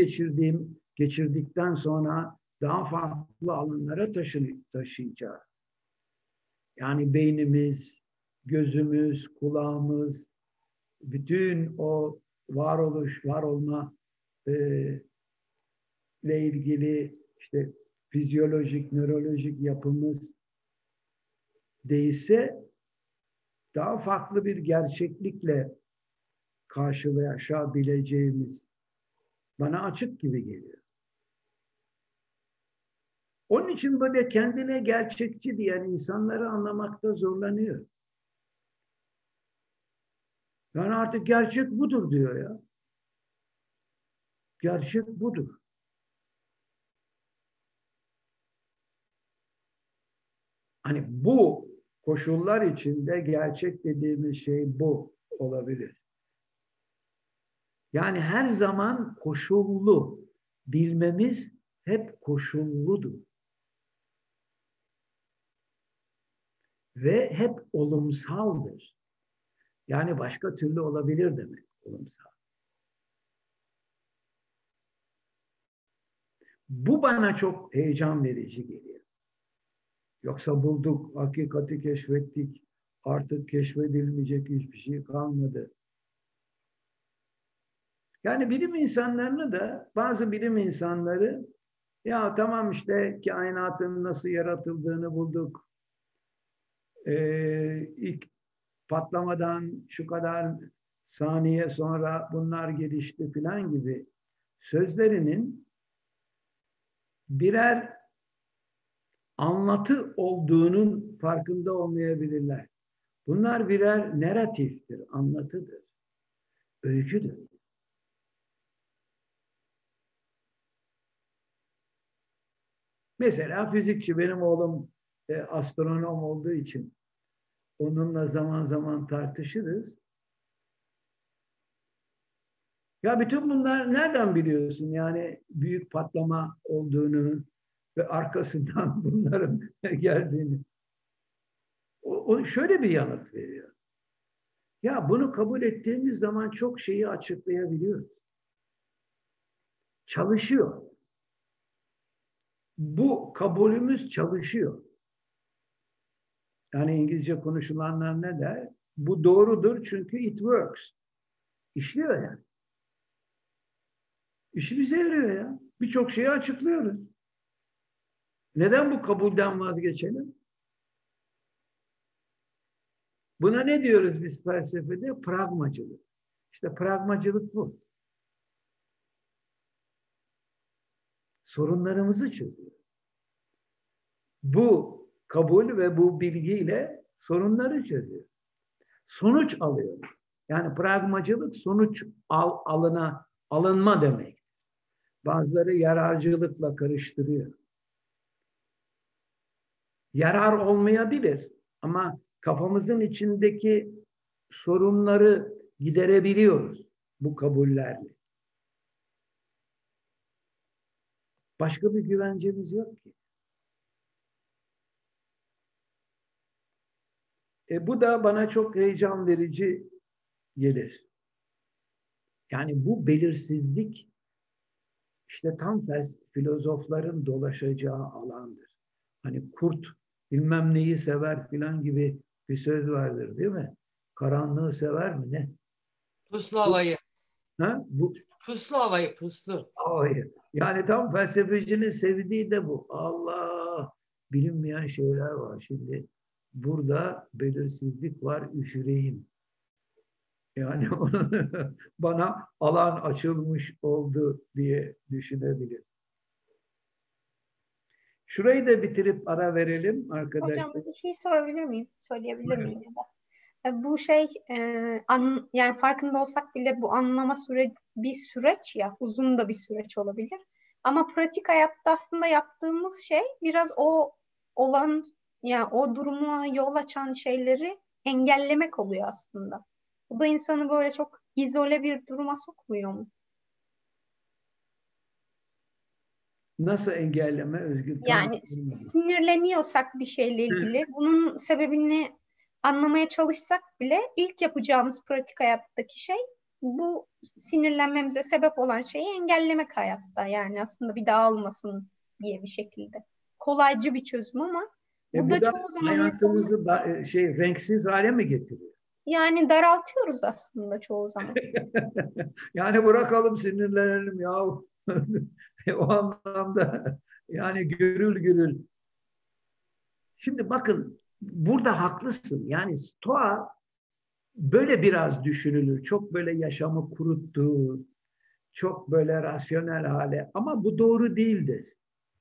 geçirdikten sonra daha farklı alanlara taşıyacağız. Yani beynimiz, gözümüz, kulağımız, bütün o varoluş, var olma ile ilgili işte fizyolojik, nörolojik yapımız değilse daha farklı bir gerçeklikle karşılaşabileceğimiz bana açık gibi geliyor. Onun için böyle kendine gerçekçi diyen insanları anlamakta zorlanıyor. Yani artık gerçek budur diyor ya. Gerçek budur. Hani bu koşullar içinde gerçek dediğimiz şey bu olabilir. Yani her zaman koşullu. Bilmemiz hep koşulludur. Ve hep olumsaldır. Yani başka türlü olabilir demek olumsal. Bu bana çok heyecan verici geliyor. Yoksa bulduk, hakikati keşfettik, artık keşfedilmeyecek hiçbir şey kalmadı. Yani bilim insanlarını da, bazı bilim insanları, ya tamam işte kainatın nasıl yaratıldığını bulduk, ilk patlamadan şu kadar saniye sonra bunlar gelişti filan gibi sözlerinin birer anlatı olduğunun farkında olmayabilirler. Bunlar birer narratiftir, anlatıdır, öyküdür. Mesela fizikçi, benim oğlum astronom olduğu için onunla zaman zaman tartışırız. Ya bütün bunlar nereden biliyorsun? Yani büyük patlama olduğunu ve arkasından bunların geldiğini. O şöyle bir yanıt veriyor. Ya bunu kabul ettiğimiz zaman çok şeyi açıklayabiliyoruz. Çalışıyor. Bu kabulümüz çalışıyor. Yani İngilizce konuşulanlar ne der? Bu doğrudur çünkü it works. İşliyor yani. İşi bize yarıyor ya. Birçok şeyi açıklıyoruz. Neden bu kabulden vazgeçelim? Buna ne diyoruz biz felsefede? Pragmacılık. İşte pragmacılık bu. Sorunlarımızı çözüyor. Bu kabul ve bu bilgiyle sorunları çözüyor. Sonuç alıyor. Yani pragmacılık sonuç alınma demek. Bazıları yararcılıkla karıştırıyor. Yarar olmayabilir ama kafamızın içindeki sorunları giderebiliyoruz bu kabullerle. Başka bir güvencemiz yok ki. Bu da bana çok heyecan verici gelir. Yani bu belirsizlik işte tam filozofların dolaşacağı alandır. Hani kurt bilmem neyi sever filan gibi bir söz vardır değil mi? Karanlığı sever mi ne? Puslu havayı. Ha? Puslu havayı, puslu. Havayı. Yani tam felsefecinin sevdiği de bu. Allah! Bilinmeyen şeyler var. Şimdi burada belirsizlik var, üşüreyim. Yani bana alan açılmış oldu diye düşünebilir. Şurayı da bitirip ara verelim arkadaşlar. Hocam bir şey sorabilir miyim? Söyleyebilir miyim ya da? Bu yani farkında olsak bile bu anlama bir süreç ya, uzun da bir süreç olabilir. Ama pratik hayatta aslında yaptığımız şey biraz yani o duruma yol açan şeyleri engellemek oluyor aslında. Bu da insanı böyle çok izole bir duruma sokmuyor mu? Nasıl engelleme Özgür? Yani sinirleniyorsak bir şeyle ilgili bunun sebebini anlamaya çalışsak bile ilk yapacağımız pratik hayattaki şey bu sinirlenmemize sebep olan şeyi engellemek hayatta. Yani aslında bir daha olmasın diye bir şekilde. Kolaycı bir çözüm ama Bu Bu da da çoğu zaman insanı hayatımızı renksiz hale mi getiriyor? yani daraltıyoruz aslında çoğu zaman. Yani bırakalım sinirlenelim ya. O anlamda yani gürül gürül. Şimdi bakın burada haklısın. Yani Stoa böyle biraz düşünülür. Çok böyle yaşamı kuruttuğu, çok böyle rasyonel hale. Ama bu doğru değildir.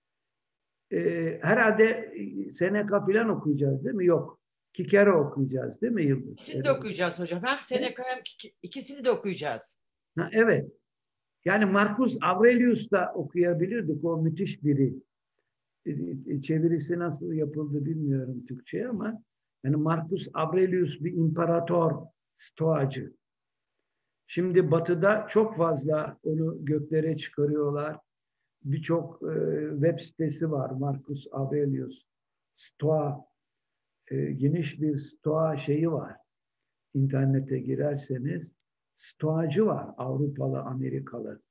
Herhalde Seneca falan okuyacağız değil mi? Yok. Kikero okuyacağız değil mi Yıldız? İkisini de okuyacağız hocam. Hem Seneca hem ikisini de okuyacağız. Ha, evet. Yani Marcus Aurelius da okuyabilirdik. O müthiş biri. Çevirisi nasıl yapıldı bilmiyorum Türkçe'ye ama yani Marcus Aurelius bir imparator, stoacı. Şimdi Batı'da çok fazla onu göklere çıkarıyorlar. Birçok web sitesi var. Marcus Aurelius, Stoa, geniş bir Stoa şeyi var. İnternete girerseniz Stoacı var, Avrupalı, Amerikalı.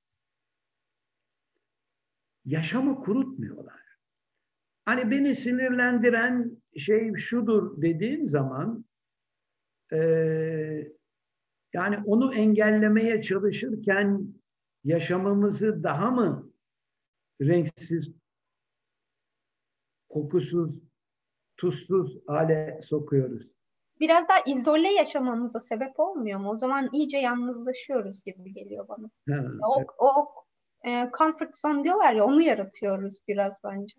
Yaşamı kurutmuyorlar. Hani beni sinirlendiren şey şudur dediğin zaman yani onu engellemeye çalışırken yaşamımızı daha mı renksiz, kokusuz, tuzsuz hale sokuyoruz? Biraz daha izole yaşamamıza sebep olmuyor mu? O zaman iyice yalnızlaşıyoruz gibi geliyor bana. Ha, O comfort zone diyorlar ya, onu yaratıyoruz biraz bence.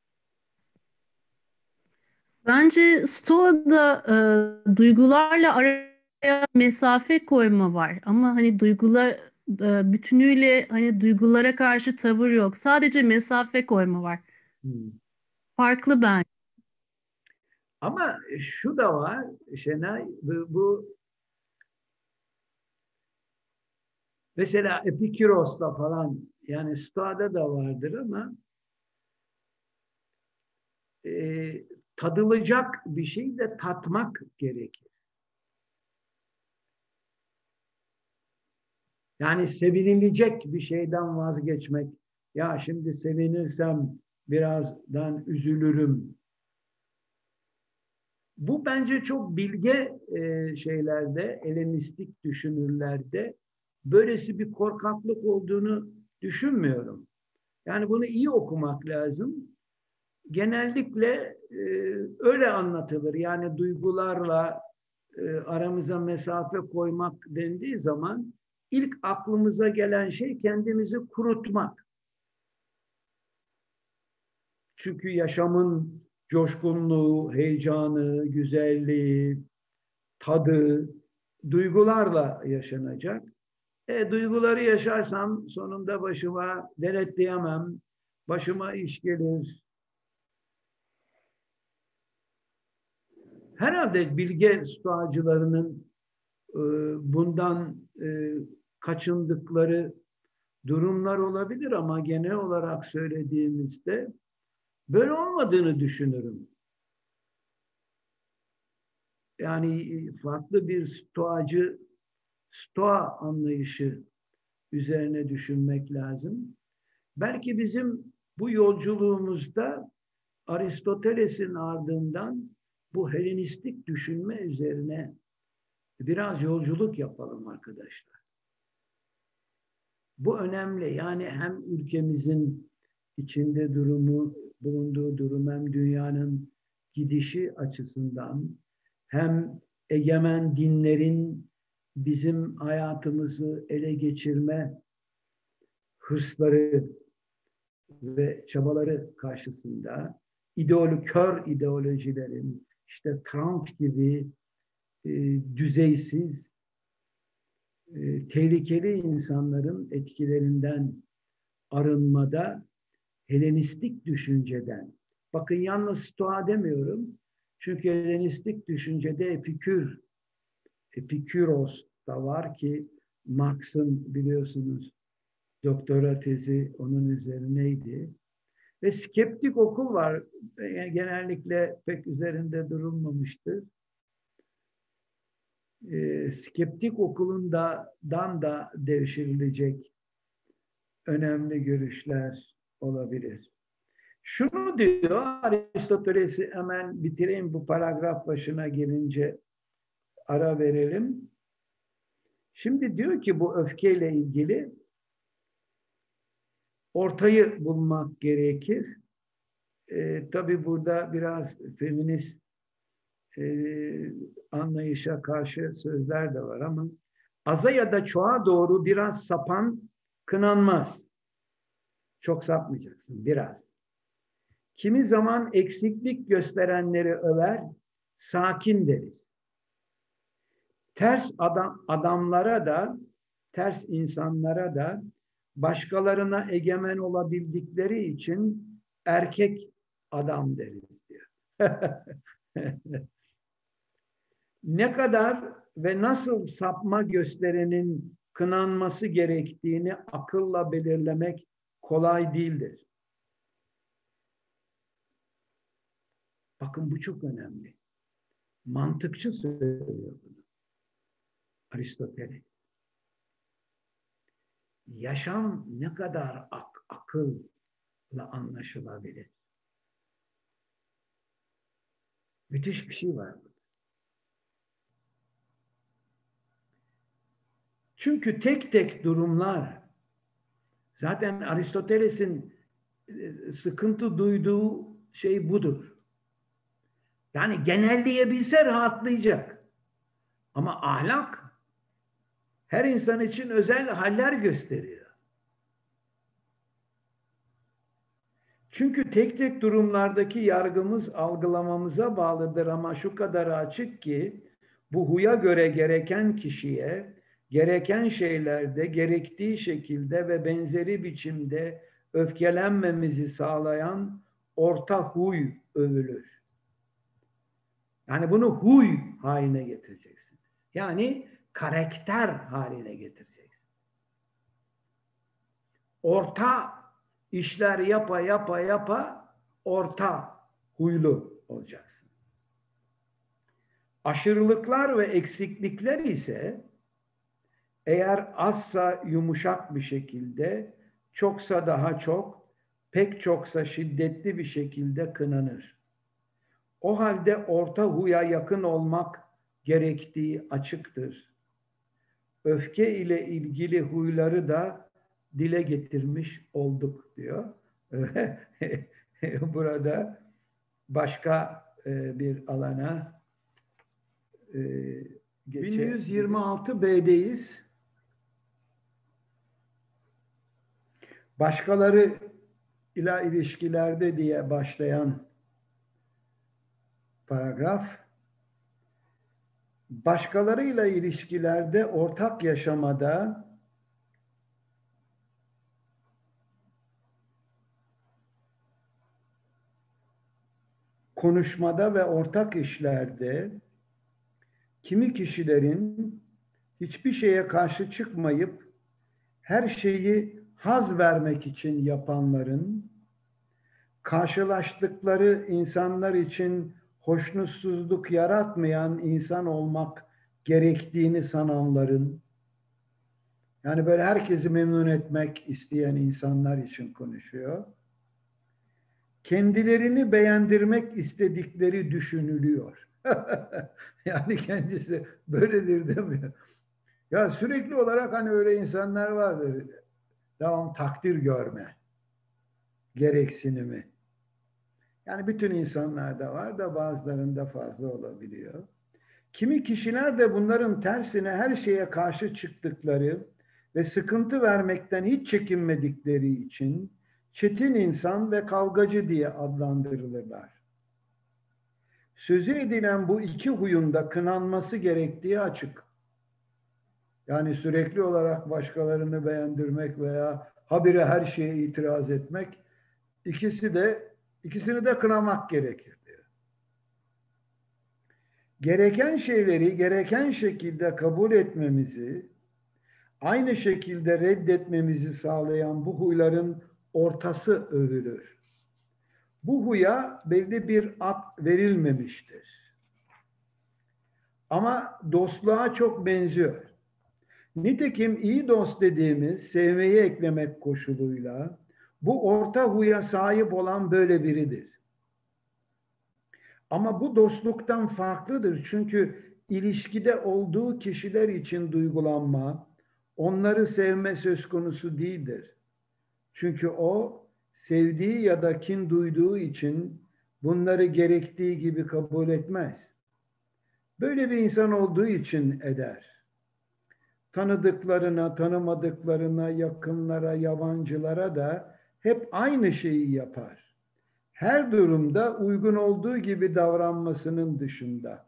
Bence Stoa'da duygularla araya mesafe koyma var. Ama hani duygular bütünüyle hani duygulara karşı tavır yok. Sadece mesafe koyma var. hmm. Farklı bence. Ama şu da var Şenay, bu mesela Epiküros'ta falan yani Stoa'da da vardır ama tadılacak bir şey de tatmak gerekir. Yani sevinilecek bir şeyden vazgeçmek. Ya şimdi sevinirsem birazdan üzülürüm. Bu bence çok bilge şeylerde, Helenistik düşünürlerde böylesi bir korkaklık olduğunu düşünmüyorum. Yani bunu iyi okumak lazım. Genellikle öyle anlatılır. Yani duygularla aramıza mesafe koymak dendiği zaman ilk aklımıza gelen şey kendimizi kurutmak. Çünkü yaşamın coşkunluğu, heyecanı, güzelliği, tadı, duygularla yaşanacak. Duyguları yaşarsam sonunda başıma denetleyemem, başıma iş gelir. Herhalde bilge stoacılarının bundan kaçındıkları durumlar olabilir ama genel olarak söylediğimizde böyle olmadığını düşünürüm. Yani farklı bir stoa anlayışı üzerine düşünmek lazım. Belki bizim bu yolculuğumuzda Aristoteles'in ardından bu Helenistik düşünme üzerine biraz yolculuk yapalım arkadaşlar. Bu önemli. Yani hem ülkemizin içinde bulunduğu durum hem dünyanın gidişi açısından hem egemen dinlerin bizim hayatımızı ele geçirme hırsları ve çabaları karşısında kör ideolojilerin işte Trump gibi düzeysiz, tehlikeli insanların etkilerinden arınmada Helenistik düşünceden, bakın yalnız Stoa demiyorum, çünkü Helenistik düşüncede Epiküros da var ki Marx'ın biliyorsunuz doktora tezi onun üzerineydi. Ve skeptik okul var. Yani genellikle pek üzerinde durulmamıştır. Skeptik okulundan da devşirilecek önemli görüşler olabilir. Şunu diyor, Aristoteles'i hemen bitireyim, bu paragraf başına gelince ara verelim. Şimdi diyor ki bu öfkeyle ilgili ortayı bulmak gerekir. Tabii burada biraz feminist anlayışa karşı sözler de var ama aza ya da çoğa doğru biraz sapan kınanmaz. Çok sapmayacaksın, biraz. Kimi zaman eksiklik gösterenleri över, sakin deriz. Ters adamlara da, ters insanlara da başkalarına egemen olabildikleri için erkek adam deriz diyor. Ne kadar ve nasıl sapma gösterenin kınanması gerektiğini akılla belirlemek kolay değildir. Bakın bu çok önemli. Mantıkçı söylüyor bunu. Aristoteles. Yaşam ne kadar akılla anlaşılabilir. Müthiş bir şey var burada. Çünkü tek tek durumlar, zaten Aristoteles'in sıkıntı duyduğu şey budur. Yani genelleyebilse rahatlayacak. Ama ahlak her insan için özel haller gösteriyor. Çünkü tek tek durumlardaki yargımız algılamamıza bağlıdır ama şu kadar açık ki bu huya göre gereken kişiye gereken şeylerde gerektiği şekilde ve benzeri biçimde öfkelenmemizi sağlayan orta huy övülür. Yani bunu huy haline getireceksiniz. Yani karakter haline getireceksiniz. Orta işler yapa orta huylu olacaksın. Aşırılıklar ve eksiklikler ise eğer azsa yumuşak bir şekilde, çoksa daha çok, pek çoksa şiddetli bir şekilde kınanır. O halde orta huya yakın olmak gerektiği açıktır. Öfke ile ilgili huyları da dile getirmiş olduk diyor. Burada başka bir alana geçelim. 1126B'deyiz. Başkaları ile ilişkilerde diye başlayan paragraf, başkalarıyla ilişkilerde ortak yaşamada konuşmada ve ortak işlerde kimi kişilerin hiçbir şeye karşı çıkmayıp her şeyi haz vermek için yapanların, karşılaştıkları insanlar için hoşnutsuzluk yaratmayan insan olmak gerektiğini sananların, yani böyle herkesi memnun etmek isteyen insanlar için konuşuyor. Kendilerini beğendirmek istedikleri düşünülüyor. Yani kendisi böyledir demiyor. Ya sürekli olarak hani öyle insanlar vardır. Devam takdir görme gereksinimi. Yani bütün insanlarda var da bazılarında fazla olabiliyor. Kimi kişiler de bunların tersine her şeye karşı çıktıkları ve sıkıntı vermekten hiç çekinmedikleri için çetin insan ve kavgacı diye adlandırılırlar. Sözü edilen bu iki huyun da kınanması gerektiği açık. Yani sürekli olarak başkalarını beğendirmek veya habire her şeye itiraz etmek, ikisini de kınamak gerekir diyor. Gereken şeyleri gereken şekilde kabul etmemizi, aynı şekilde reddetmemizi sağlayan bu huyların ortası övülür. Bu huya belli bir ad verilmemiştir. Ama dostluğa çok benziyor. Nitekim iyi dost dediğimiz sevmeyi eklemek koşuluyla Bu orta huya sahip olan böyle biridir. Ama bu dostluktan farklıdır. Çünkü ilişkide olduğu kişiler için duygulanma, onları sevme söz konusu değildir. Çünkü o sevdiği ya da kin duyduğu için bunları gerektiği gibi kabul etmez. Böyle bir insan olduğu için eder. Tanıdıklarına, tanımadıklarına, yakınlara, yabancılara da hep aynı şeyi yapar. Her durumda uygun olduğu gibi davranmasının dışında.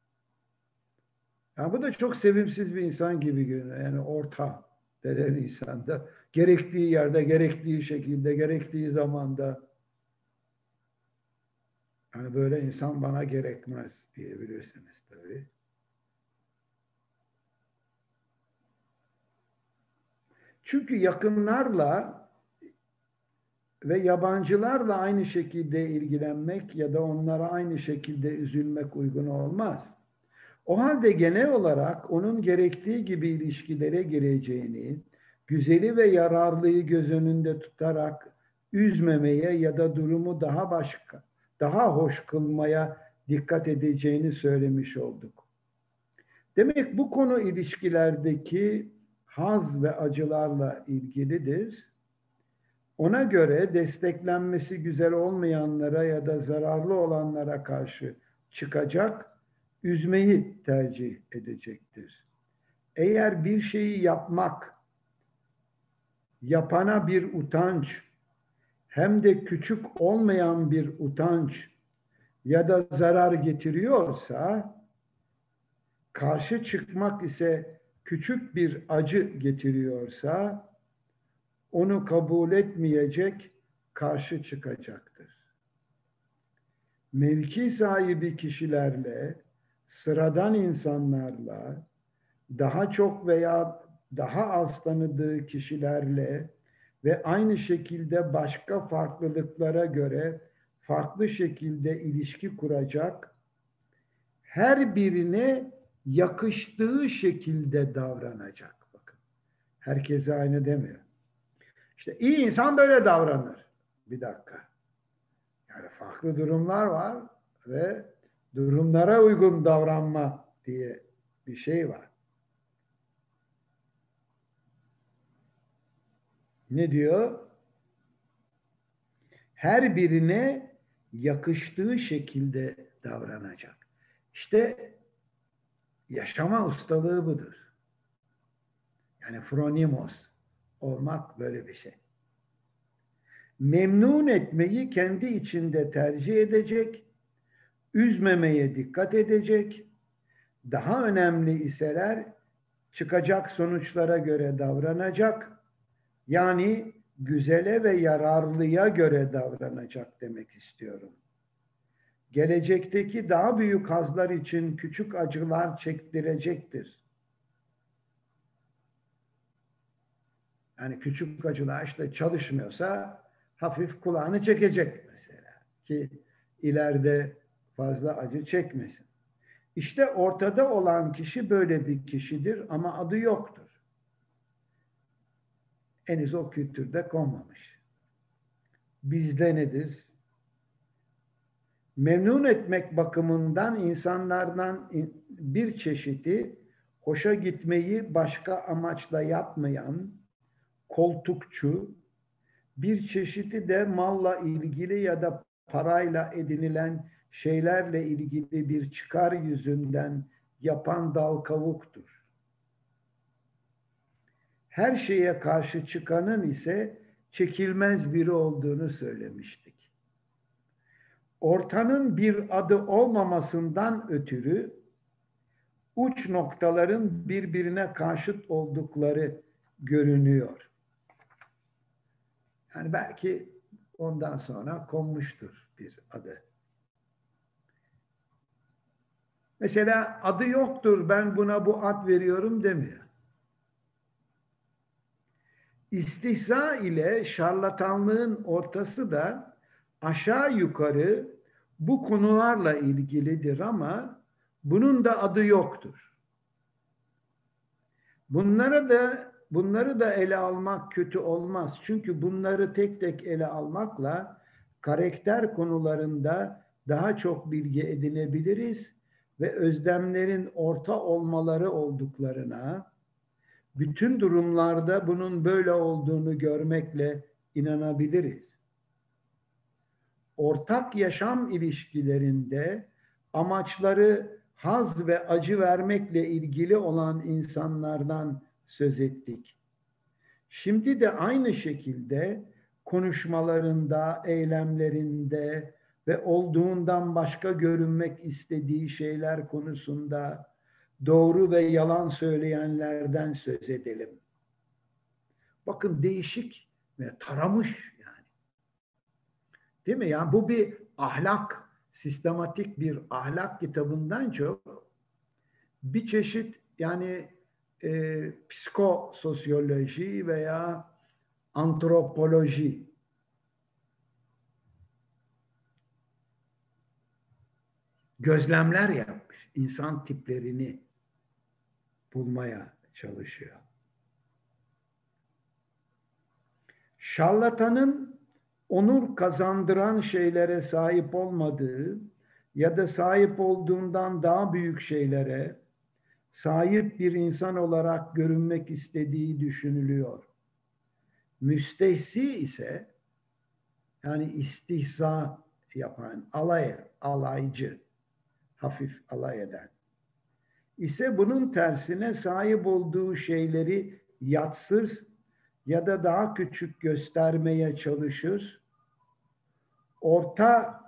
Ya bu da çok sevimsiz bir insan gibi görünüyor. Yani orta denen insanda. Gerektiği yerde, gerektiği şekilde, gerektiği zamanda. Yani böyle insan bana gerekmez diyebilirsiniz tabii. Çünkü yakınlarla ve yabancılarla aynı şekilde ilgilenmek ya da onlara aynı şekilde üzülmek uygun olmaz. O halde genel olarak onun gerektiği gibi ilişkilere gireceğini, güzeli ve yararlıyı göz önünde tutarak üzmemeye ya da durumu daha hoş kılmaya dikkat edeceğini söylemiş olduk. Demek bu konu ilişkilerdeki haz ve acılarla ilgilidir. Ona göre desteklenmesi güzel olmayanlara ya da zararlı olanlara karşı çıkacak, üzmeyi tercih edecektir. Eğer bir şeyi yapmak, yapana bir utanç, hem de küçük olmayan bir utanç ya da zarar getiriyorsa, karşı çıkmak ise küçük bir acı getiriyorsa, onu kabul etmeyecek, karşı çıkacaktır. Mevki sahibi kişilerle, sıradan insanlarla, daha çok veya daha az tanıdığı kişilerle ve aynı şekilde başka farklılıklara göre farklı şekilde ilişki kuracak, her birine yakıştığı şekilde davranacak. Bakın, herkese aynı demiyor. İşte iyi insan böyle davranır. Bir dakika. Yani farklı durumlar var ve durumlara uygun davranma diye bir şey var. Ne diyor? Her birine yakıştığı şekilde davranacak. İşte yaşama ustalığı budur. Yani phronimos olmak böyle bir şey. Memnun etmeyi kendi içinde tercih edecek, üzmemeye dikkat edecek, daha önemli iseler çıkacak sonuçlara göre davranacak, yani güzele ve yararlıya göre davranacak demek istiyorum. Gelecekteki daha büyük hazlar için küçük acılar çektirecektir. Yani küçük acılar işte çalışmıyorsa hafif kulağını çekecek mesela ki ileride fazla acı çekmesin. İşte ortada olan kişi böyle bir kişidir ama adı yoktur. Henüz o kültürde konmamış. Bizde nedir? Memnun etmek bakımından insanlardan bir çeşidi hoşa gitmeyi başka amaçla yapmayan koltukçu, bir çeşidi de malla ilgili ya da parayla edinilen şeylerle ilgili bir çıkar yüzünden yapan dal kavuktur. Her şeye karşı çıkanın ise çekilmez biri olduğunu söylemiştik. Ortanın bir adı olmamasından ötürü uç noktaların birbirine karşıt oldukları görünüyor. Yani belki ondan sonra konmuştur bir adı. Mesela adı yoktur, ben buna bu ad veriyorum demiyor. İstihza ile şarlatanlığın ortası da aşağı yukarı bu konularla ilgilidir ama bunun da adı yoktur. Bunlara da bunları da ele almak kötü olmaz. Çünkü bunları tek tek ele almakla karakter konularında daha çok bilgi edinebiliriz ve özlemlerin orta olmaları olduklarına, bütün durumlarda bunun böyle olduğunu görmekle inanabiliriz. Ortak yaşam ilişkilerinde amaçları haz ve acı vermekle ilgili olan insanlardan söz ettik. Şimdi de aynı şekilde konuşmalarında, eylemlerinde ve olduğundan başka görünmek istediği şeyler konusunda doğru ve yalan söyleyenlerden söz edelim. Bakın değişik ve taramış yani. Değil mi? Yani bu bir ahlak, sistematik bir ahlak kitabından çok bir çeşit yani psikososyoloji veya antropoloji. Gözlemler yapmış. İnsan tiplerini bulmaya çalışıyor. Şarlatanın onur kazandıran şeylere sahip olmadığı ya da sahip olduğundan daha büyük şeylere sahip bir insan olarak görünmek istediği düşünülüyor. Müstehsi ise yani istihza yapan, alaycı, hafif alay eden ise bunun tersine sahip olduğu şeyleri yatsır ya da daha küçük göstermeye çalışır. Orta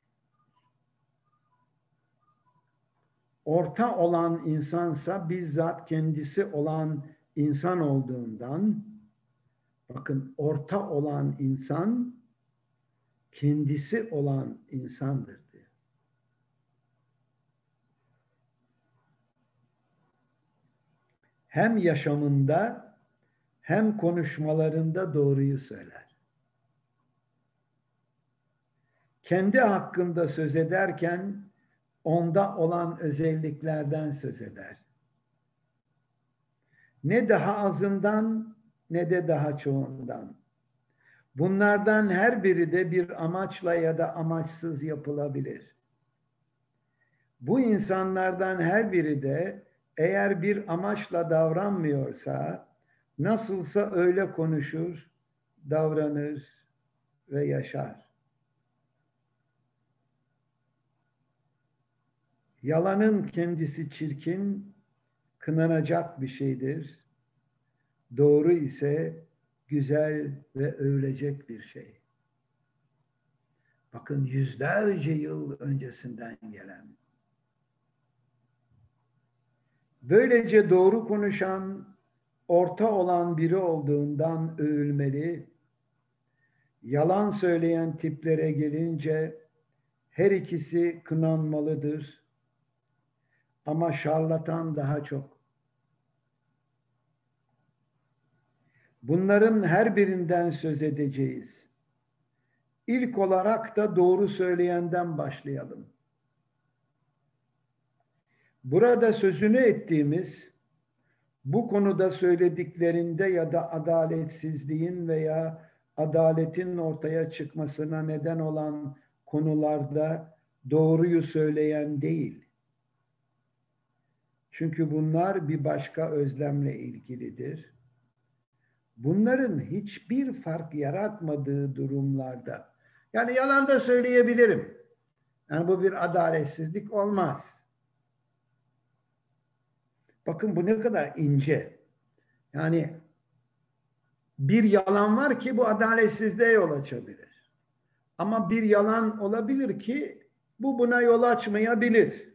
olan insansa bizzat kendisi olan insan olduğundan, bakın orta olan insan kendisi olan insandır diyor. Hem yaşamında hem konuşmalarında doğruyu söyler. Kendi hakkında söz ederken onda olan özelliklerden söz eder. Ne daha azından ne de daha çoğundan. Bunlardan her biri de bir amaçla ya da amaçsız yapılabilir. Bu insanlardan her biri de eğer bir amaçla davranmıyorsa, nasılsa öyle konuşur, davranır ve yaşar. Yalanın kendisi çirkin, kınanacak bir şeydir. Doğru ise güzel ve övülecek bir şey. Bakın yüzlerce yıl öncesinden gelen. Böylece doğru konuşan, orta olan biri olduğundan övülmeli. Yalan söyleyen tiplere gelince her ikisi kınanmalıdır. Ama şarlatan daha çok. Bunların her birinden söz edeceğiz. İlk olarak da doğru söyleyenden başlayalım. Burada sözünü ettiğimiz, bu konuda söylediklerinde ya da adaletsizliğin veya adaletin ortaya çıkmasına neden olan konularda doğruyu söyleyen değil. Çünkü bunlar bir başka özlemle ilgilidir. Bunların hiçbir fark yaratmadığı durumlarda, yani yalan da söyleyebilirim. Yani bu bir adaletsizlik olmaz. Bakın bu ne kadar ince. Yani bir yalan var ki bu adaletsizliğe yol açabilir. Ama bir yalan olabilir ki bu buna yol açmayabilir.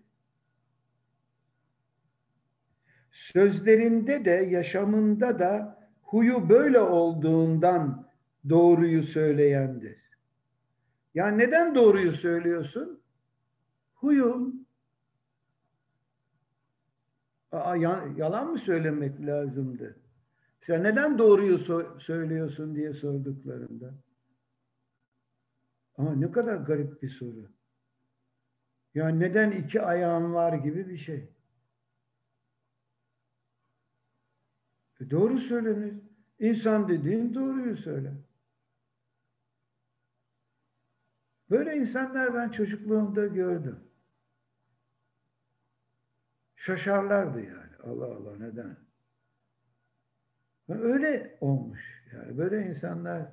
Sözlerinde de yaşamında da huyu böyle olduğundan doğruyu söyleyendir. Yani neden doğruyu söylüyorsun? Huyum. Yalan mı söylemek lazımdı? Sen neden doğruyu söylüyorsun diye sorduklarında. Ama ne kadar garip bir soru. Yani neden iki ayağın var gibi bir şey. Doğru söylenir. İnsan dediğin doğruyu söyler. Böyle insanlar ben çocukluğumda gördüm. Şaşarlardı yani. Allah Allah neden? Öyle olmuş. Yani böyle insanlar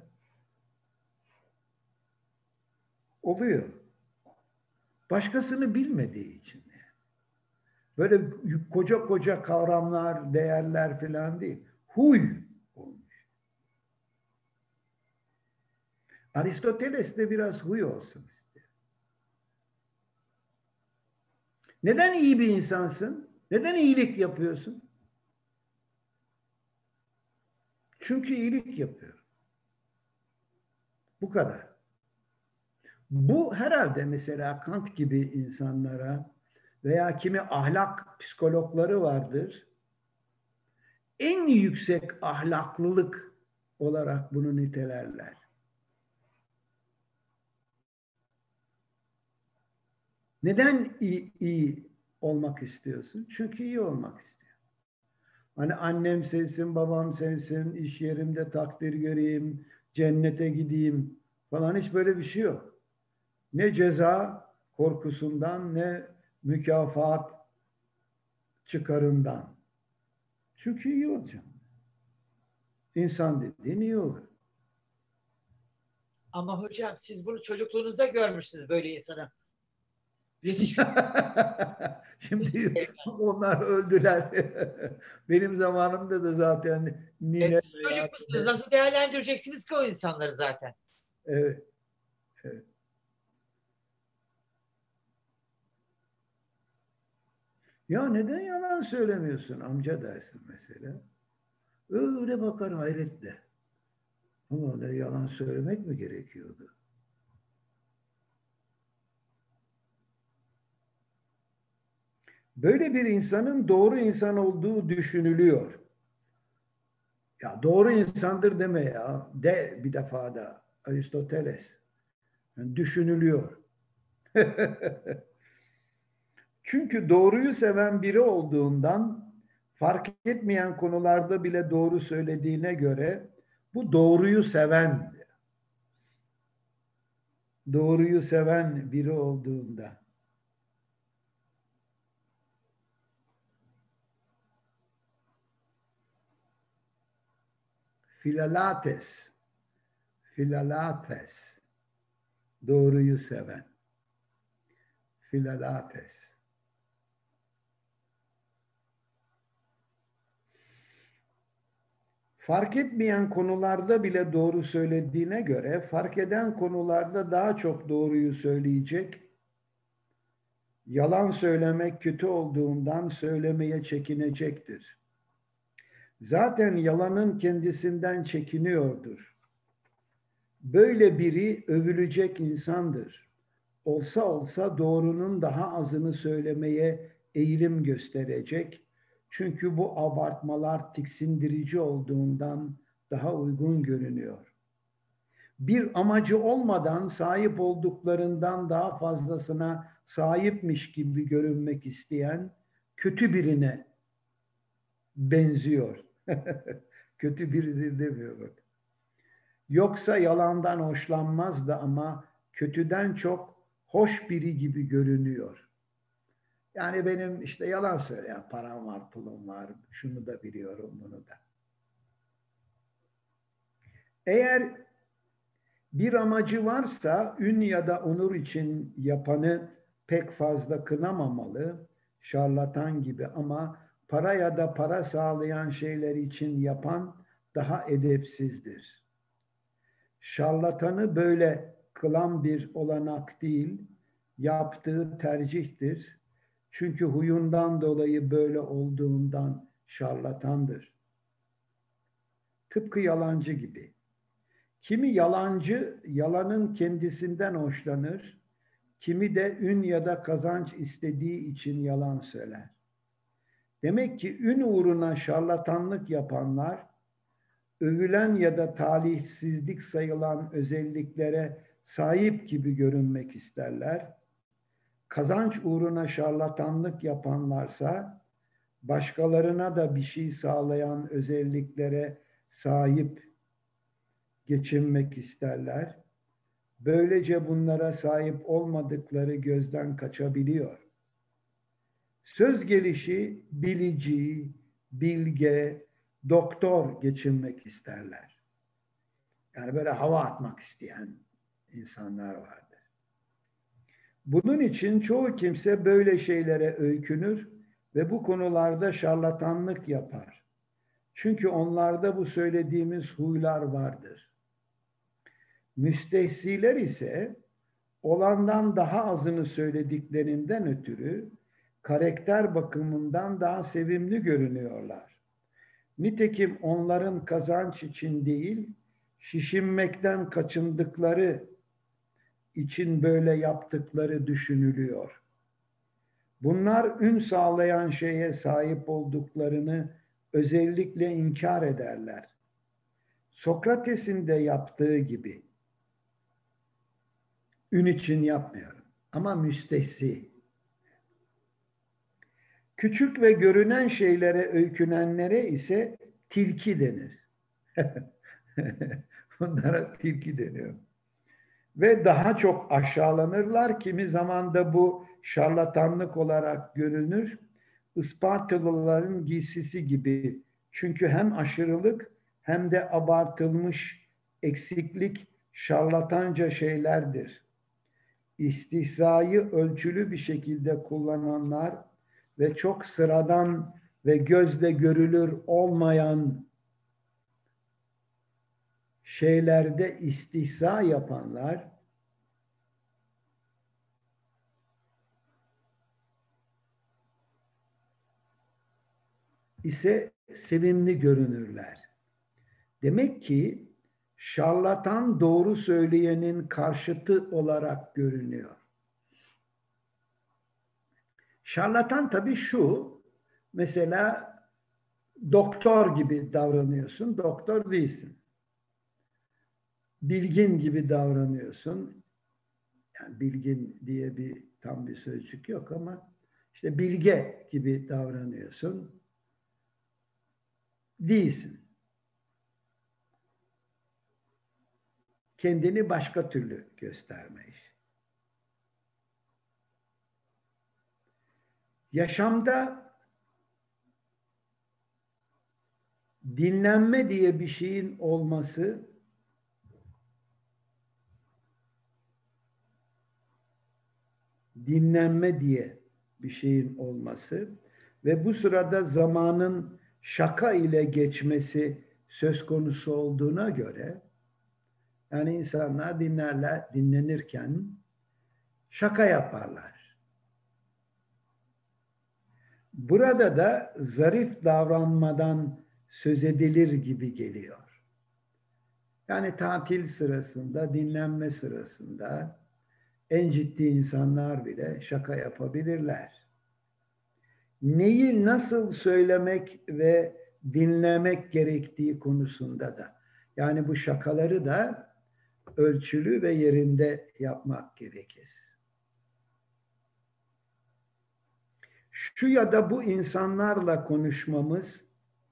oluyor. Başkasını bilmediği için. Böyle koca koca kavramlar, değerler falan değil. Huy olmuş. Aristoteles de biraz huy olsun istiyor. Neden iyi bir insansın? Neden iyilik yapıyorsun? Çünkü iyilik yapıyor. Bu kadar. Bu herhalde mesela Kant gibi insanlara veya kimi ahlak psikologları vardır. En yüksek ahlaklılık olarak bunu nitelerler. Neden iyi olmak istiyorsun? Çünkü iyi olmak istiyor. Hani annem sevsin, babam sevsin, iş yerimde takdir göreyim, cennete gideyim falan hiç böyle bir şey yok. Ne ceza korkusundan ne mükafat çıkarından. Çünkü iyi olacağım. İnsan dediğin iyi olur. Ama hocam siz bunu çocukluğunuzda görmüşsünüz böyle insanı. Yetişkin. Şimdi onlar öldüler. Benim zamanımda da zaten nine Çocuk musunuz? Nasıl değerlendireceksiniz ki o insanları zaten? Evet. Evet. Ya neden yalan söylemiyorsun amca dersin mesela. Öyle bakar hayretle. Ama ne yalan söylemek mi gerekiyordu? Böyle bir insanın doğru insan olduğu düşünülüyor. Ya doğru insandır deme ya. De bir defa da Aristoteles. Yani düşünülüyor. Çünkü doğruyu seven biri olduğundan fark etmeyen konularda bile doğru söylediğine göre bu doğruyu sevendir. Doğruyu seven biri olduğunda. Filalates. Filalates. Doğruyu seven. Filalates. Fark etmeyen konularda bile doğru söylediğine göre fark eden konularda daha çok doğruyu söyleyecek. Yalan söylemek kötü olduğundan söylemeye çekinecektir. Zaten yalanın kendisinden çekiniyordur. Böyle biri övülecek insandır. Olsa olsa doğrunun daha azını söylemeye eğilim gösterecek. Çünkü bu abartmalar tiksindirici olduğundan daha uygun görünüyor. Bir amacı olmadan sahip olduklarından daha fazlasına sahipmiş gibi görünmek isteyen kötü birine benziyor. Kötü biridir demiyor bak. Yoksa yalandan hoşlanmazdı ama kötüden çok hoş biri gibi görünüyor. Yani benim işte yalan söyleyen param var, pulum var, şunu da biliyorum, bunu da. Eğer bir amacı varsa ün ya da onur için yapanı pek fazla kınamamalı, şarlatan gibi, ama para ya da para sağlayan şeyler için yapan daha edepsizdir. Şarlatanı böyle kılan bir olanak değil, yaptığı tercihtir. Çünkü huyundan dolayı böyle olduğundan şarlatandır. Tıpkı yalancı gibi. Kimi yalancı yalanın kendisinden hoşlanır, kimi de ün ya da kazanç istediği için yalan söyler. Demek ki ün uğruna şarlatanlık yapanlar, övülen ya da talihsizlik sayılan özelliklere sahip gibi görünmek isterler. Kazanç uğruna şarlatanlık yapanlarsa başkalarına da bir şey sağlayan özelliklere sahip geçinmek isterler. Böylece bunlara sahip olmadıkları gözden kaçabiliyor. Söz gelişi bilici, bilge, doktor geçinmek isterler. Yani böyle hava atmak isteyen insanlar vardır. Bunun için çoğu kimse böyle şeylere öykünür ve bu konularda şarlatanlık yapar. Çünkü onlarda bu söylediğimiz huylar vardır. Müstehziler ise olandan daha azını söylediklerinden ötürü karakter bakımından daha sevimli görünüyorlar. Nitekim onların kazanç için değil, şişinmekten kaçındıkları için böyle yaptıkları düşünülüyor. Bunlar ün sağlayan şeye sahip olduklarını özellikle inkar ederler. Sokrates'in de yaptığı gibi. Ün için yapmıyorum ama müstehzi. Küçük ve görünen şeylere öykünenlere ise tilki denir. Bunlara tilki deniyor. Ve daha çok aşağılanırlar. Kimi zaman da bu şarlatanlık olarak görünür. Ispartalıların giysisi gibi. Çünkü hem aşırılık hem de abartılmış eksiklik şarlatanca şeylerdir. İstihzayı ölçülü bir şekilde kullananlar ve çok sıradan ve gözle görülür olmayan şeylerde istihza yapanlar ise sevimli görünürler. Demek ki şarlatan doğru söyleyenin karşıtı olarak görünüyor. Şarlatan tabii şu, mesela doktor gibi davranıyorsun, doktor değilsin. Bilgin gibi davranıyorsun. Yani bilgin diye tam bir sözcük yok ama işte bilge gibi davranıyorsun. Değilsin. Kendini başka türlü gösterme işi. Yaşamda dinlenme diye bir şeyin olması ve bu sırada zamanın şaka ile geçmesi söz konusu olduğuna göre yani insanlar dinlenirken şaka yaparlar. Burada da zarif davranmadan söz edilir gibi geliyor. Yani tatil sırasında, dinlenme sırasında en ciddi insanlar bile şaka yapabilirler. Neyi nasıl söylemek ve dinlemek gerektiği konusunda da. Yani bu şakaları da ölçülü ve yerinde yapmak gerekir. Şu ya da bu insanlarla konuşmamız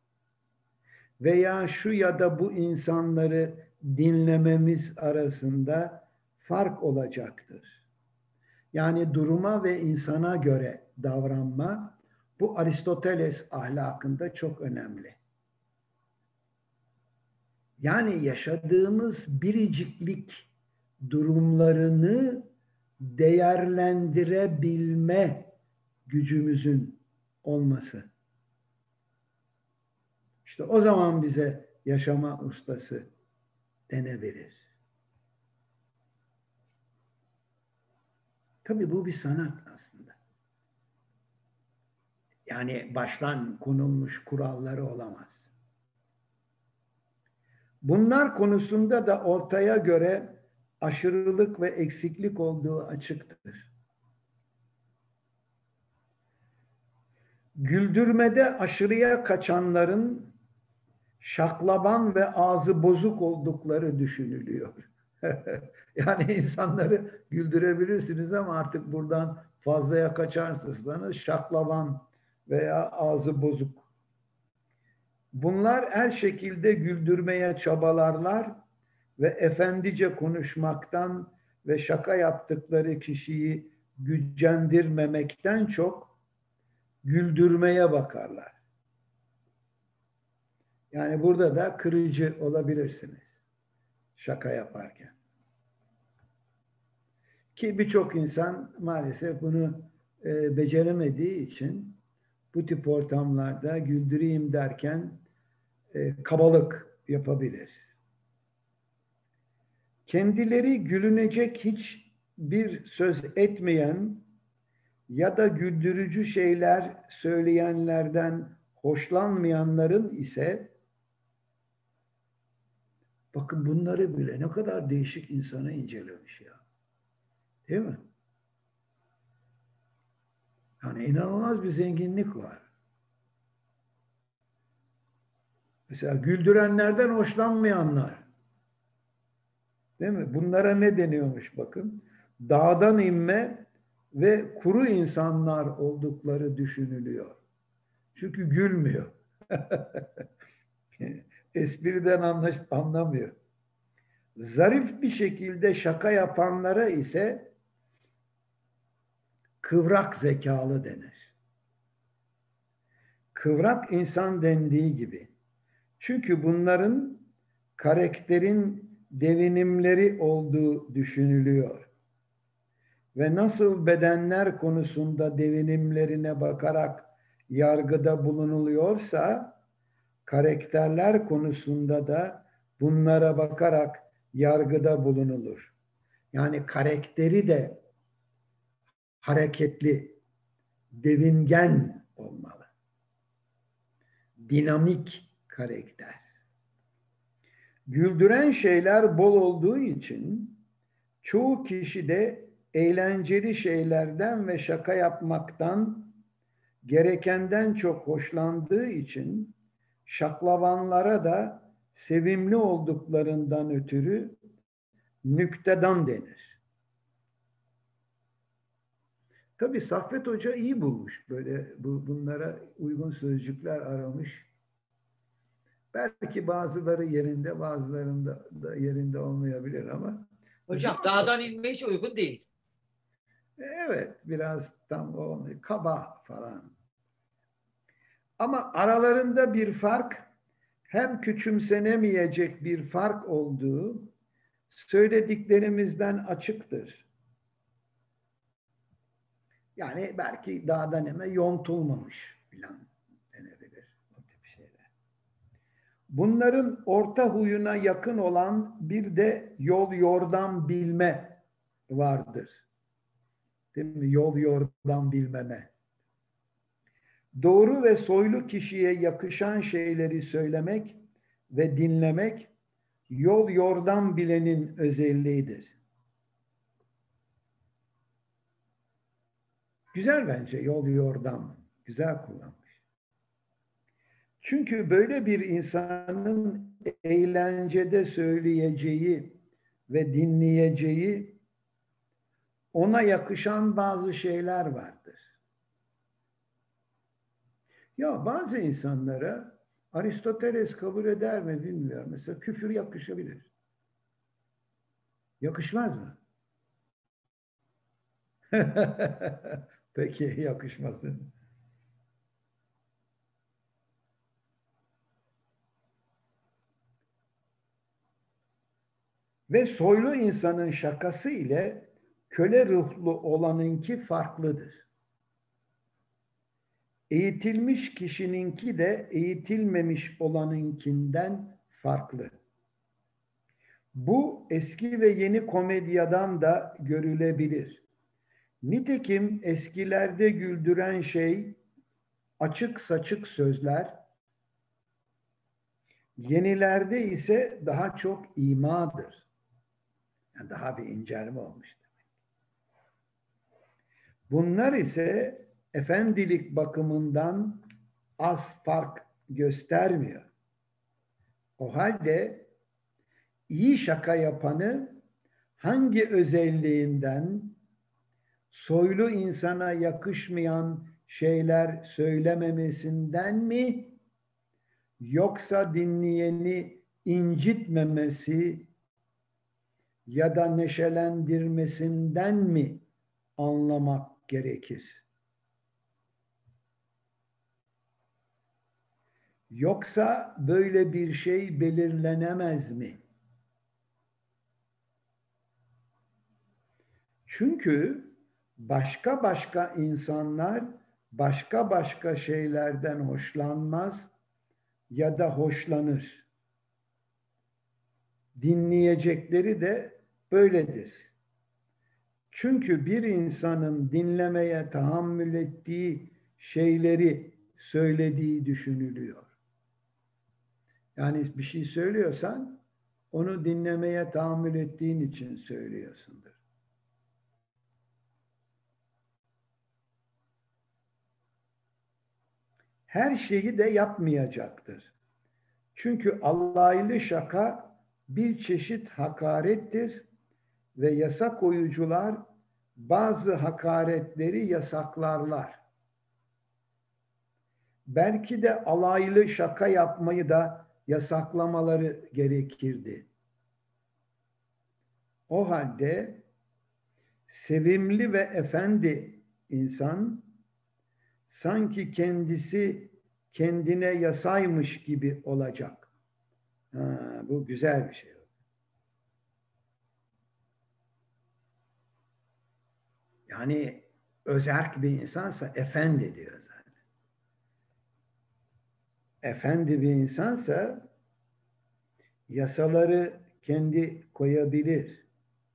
veya şu ya da bu insanları dinlememiz arasında fark olacaktır. Yani duruma ve insana göre davranma bu Aristoteles ahlakında çok önemli. Yani yaşadığımız biriciklik durumlarını değerlendirebilme gücümüzün olması. İşte o zaman bize yaşama ustası denebilir. Tabii bu bir sanat aslında. Yani baştan konulmuş kuralları olamaz. Bunlar konusunda da ortaya göre aşırılık ve eksiklik olduğu açıktır. Güldürmede aşırıya kaçanların şaklaban ve ağzı bozuk oldukları düşünülüyor. Yani insanları güldürebilirsiniz ama artık buradan fazlaya kaçarsanız şaklaban veya ağzı bozuk. Bunlar her şekilde güldürmeye çabalarlar ve efendice konuşmaktan ve şaka yaptıkları kişiyi gücendirmemekten çok güldürmeye bakarlar. Yani burada da kırıcı olabilirsiniz şaka yaparken. Ki birçok insan maalesef bunu beceremediği için bu tip ortamlarda güldüreyim derken kabalık yapabilir. Kendileri gülünecek hiçbir söz etmeyen ya da güldürücü şeyler söyleyenlerden hoşlanmayanların ise, bakın bunları bile ne kadar değişik insanı incelemiş ya. Değil mi? Yani inanılmaz bir zenginlik var. Mesela güldürenlerden hoşlanmayanlar. Değil mi? Bunlara ne deniyormuş bakın? Dağdan inme ve kuru insanlar oldukları düşünülüyor. Çünkü gülmüyor. Espriden anlamıyor. Zarif bir şekilde şaka yapanlara ise kıvrak zekalı denir. Kıvrak insan dendiği gibi. Çünkü bunların karakterin devinimleri olduğu düşünülüyor. Ve nasıl bedenler konusunda devinimlerine bakarak yargıda bulunuluyorsa, karakterler konusunda da bunlara bakarak yargıda bulunulur. Yani karakteri de hareketli, devingen olmalı. Dinamik karakter. Güldüren şeyler bol olduğu için çoğu kişi de eğlenceli şeylerden ve şaka yapmaktan gerekenden çok hoşlandığı için şaklavanlara da sevimli olduklarından ötürü nüktedan denir. Tabii Saffet Hoca iyi bulmuş. Böyle bunlara uygun sözcükler aramış. Belki bazıları yerinde, bazılarında da yerinde olmayabilir ama. Hocam dağdan inme hiç uygun değil. Evet, biraz tam o kaba falan. Ama aralarında bir fark, hem küçümsenemeyecek bir fark olduğu söylediklerimizden açıktır. Yani belki dağdan inme yontulmamış falan denebilir o tip şeyler. Bunların orta huyuna yakın olan bir de yol yordam bilme vardır. Değil mi? Yol yordam bilmeme. Doğru ve soylu kişiye yakışan şeyleri söylemek ve dinlemek yol yordam bilenin özelliğidir. Güzel bence yol yordam. Güzel kullanmış. Çünkü böyle bir insanın eğlencede söyleyeceği ve dinleyeceği ona yakışan bazı şeyler vardır. Ya bazı insanlara Aristoteles kabul eder mi bilmiyorum. Mesela küfür yakışabilir. Yakışmaz mı? Peki yakışmasın. Ve soylu insanın şakası ile köle ruhlu olanınki farklıdır. Eğitilmiş kişininki de eğitilmemiş olanınkinden farklı. Bu eski ve yeni komedyadan da görülebilir. Nitekim eskilerde güldüren şey açık saçık sözler, yenilerde ise daha çok imadır. Yani daha bir incelme olmuş demek. Bunlar ise efendilik bakımından az fark göstermiyor. O halde iyi şaka yapanı hangi özelliğinden soylu insana yakışmayan şeyler söylememesinden mi, yoksa dinleyeni incitmemesi ya da neşelendirmesinden mi anlamak gerekir? Yoksa böyle bir şey belirlenemez mi? Çünkü başka başka insanlar başka başka şeylerden hoşlanmaz ya da hoşlanır. Dinleyecekleri de böyledir. Çünkü bir insanın dinlemeye tahammül ettiği şeyleri söylediği düşünülüyor. Yani bir şey söylüyorsan onu dinlemeye tahammül ettiğin için söylüyorsundur. Her şeyi de yapmayacaktır. Çünkü alaylı şaka bir çeşit hakarettir ve yasa koyucular bazı hakaretleri yasaklarlar. Belki de alaylı şaka yapmayı da yasaklamaları gerekirdi. O halde sevimli ve efendi insan sanki kendisi kendine yasaymış gibi olacak. Bu güzel bir şey. Yani özerk bir insansa efendi diyor zaten. Efendi bir insansa yasaları kendi koyabilir.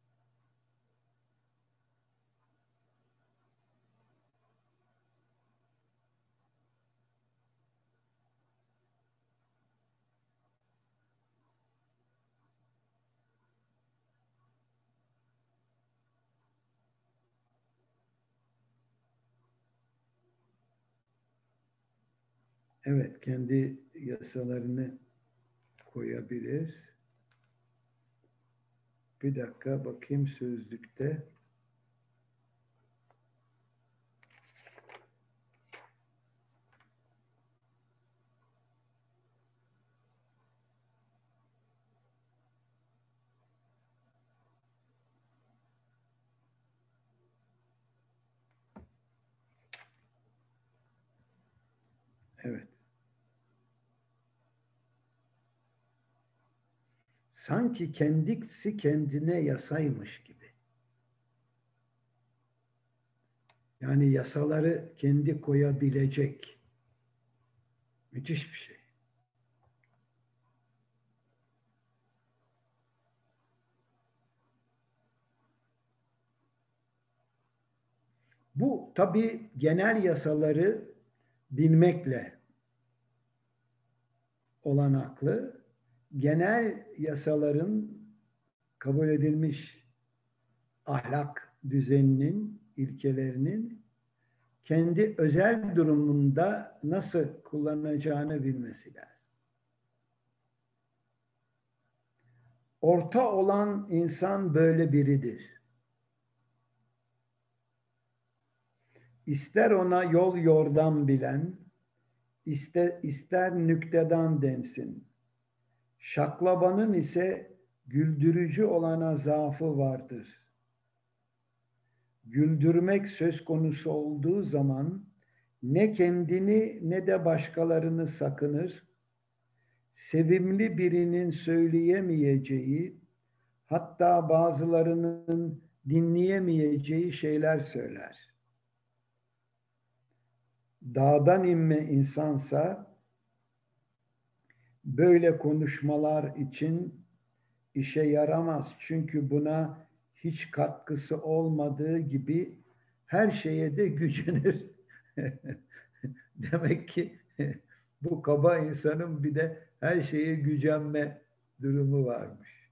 Evet, kendi yasalarını koyabilir. Bir dakika bakayım sözlükte. Evet. Sanki kendisi kendine yasaymış gibi. Yani yasaları kendi koyabilecek. Müthiş bir şey. Bu tabii genel yasaları bilmekle olanaklı. Genel yasaların kabul edilmiş ahlak düzeninin, ilkelerinin kendi özel durumunda nasıl kullanacağını bilmesi lazım. Orta olan insan böyle biridir. İster ona yol yordam bilen, ister nüktedan densin. Şaklabanın ise güldürücü olana zaafı vardır. Güldürmek söz konusu olduğu zaman ne kendini ne de başkalarını sakınır, sevimli birinin söyleyemeyeceği, hatta bazılarının dinleyemeyeceği şeyler söyler. Dağdan inme insansa böyle konuşmalar için işe yaramaz. Çünkü buna hiç katkısı olmadığı gibi her şeye de gücenir. Demek ki bu kaba insanın bir de her şeye gücenme durumu varmış.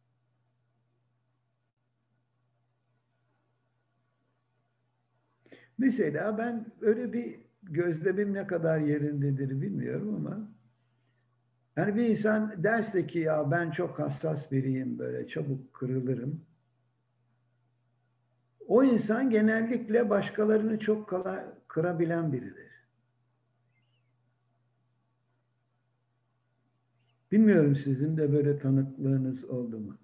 Mesela ben öyle bir gözlemim ne kadar yerindedir bilmiyorum ama yani bir insan derse ki ya ben çok hassas biriyim, böyle çabuk kırılırım. O insan genellikle başkalarını çok kırabilen biridir. Bilmiyorum sizin de böyle tanıklığınız oldu mu?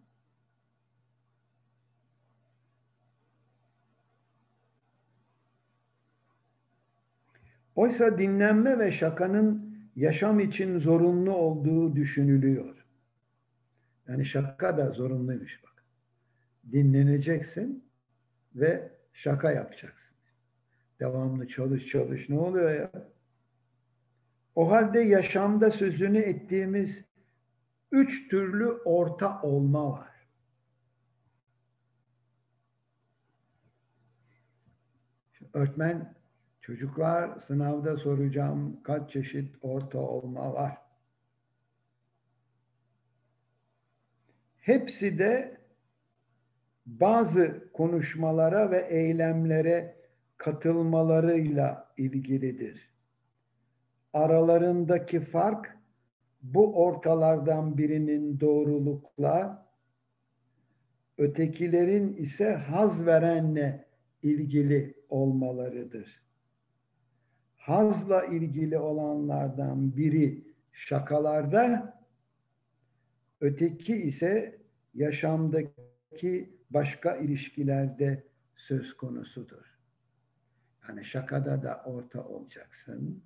Oysa dinlenme ve şakanın yaşam için zorunlu olduğu düşünülüyor. Yani şaka da zorunluymuş bak. Dinleneceksin ve şaka yapacaksın. Devamlı çalış çalış. Ne oluyor ya? O halde yaşamda sözünü ettiğimiz 3 türlü orta olma var. Öğretmen, çocuklar sınavda soracağım kaç çeşit orta olma var. Hepsi de bazı konuşmalara ve eylemlere katılmalarıyla ilgilidir. Aralarındaki fark bu ortalardan birinin doğrulukla, ötekilerin ise haz verenle ilgili olmalarıdır. Hazla ilgili olanlardan biri şakalarda, öteki ise yaşamdaki başka ilişkilerde söz konusudur. Yani şakada da orta olacaksın.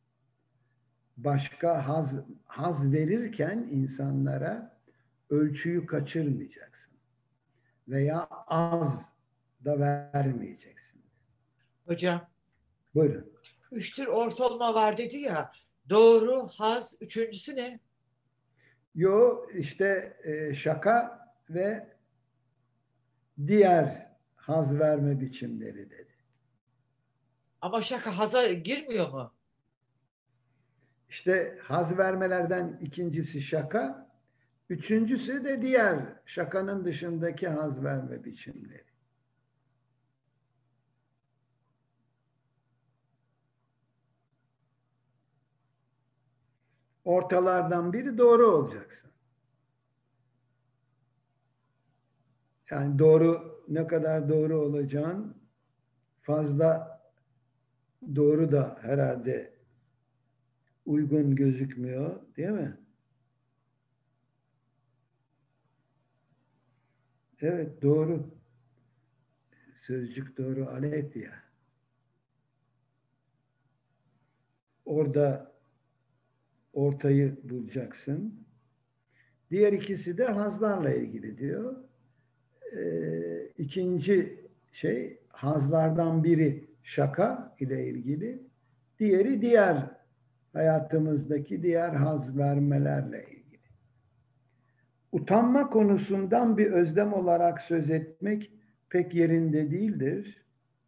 Başka haz verirken insanlara ölçüyü kaçırmayacaksın. Veya az da vermeyeceksin. Hocam. Buyurun. 3 tür ortalama var dedi ya. Doğru, haz, üçüncüsü ne? Yo işte şaka ve diğer haz verme biçimleri dedi. Ama şaka haza girmiyor mu? İşte haz vermelerden ikincisi şaka, üçüncüsü de diğer şakanın dışındaki haz verme biçimleri. Ortalardan biri doğru olacaksın. Yani doğru, ne kadar doğru olacağın fazla doğru da herhalde uygun gözükmüyor, değil mi? Evet, doğru. Sözcük doğru, aletheia. Orada ortayı bulacaksın. Diğer ikisi de hazlarla ilgili diyor. İkinci şey, hazlardan biri şaka ile ilgili, diğeri diğer hayatımızdaki diğer haz vermelerle ilgili. Utanma konusundan bir özlem olarak söz etmek pek yerinde değildir.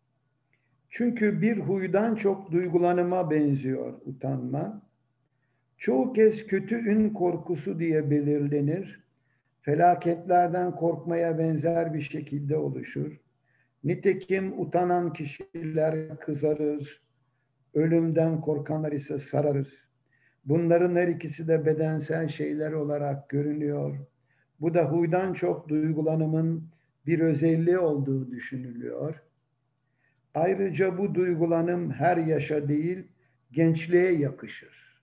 Çünkü bir huydan çok duygulanıma benziyor utanma. Çoğu kez kötü ün korkusu diye belirlenir. Felaketlerden korkmaya benzer bir şekilde oluşur. Nitekim utanan kişiler kızarır, ölümden korkanlar ise sararır. Bunların her ikisi de bedensel şeyler olarak görünüyor. Bu da huydan çok duygulanımın bir özelliği olduğu düşünülüyor. Ayrıca bu duygulanım her yaşa değil, gençliğe yakışır.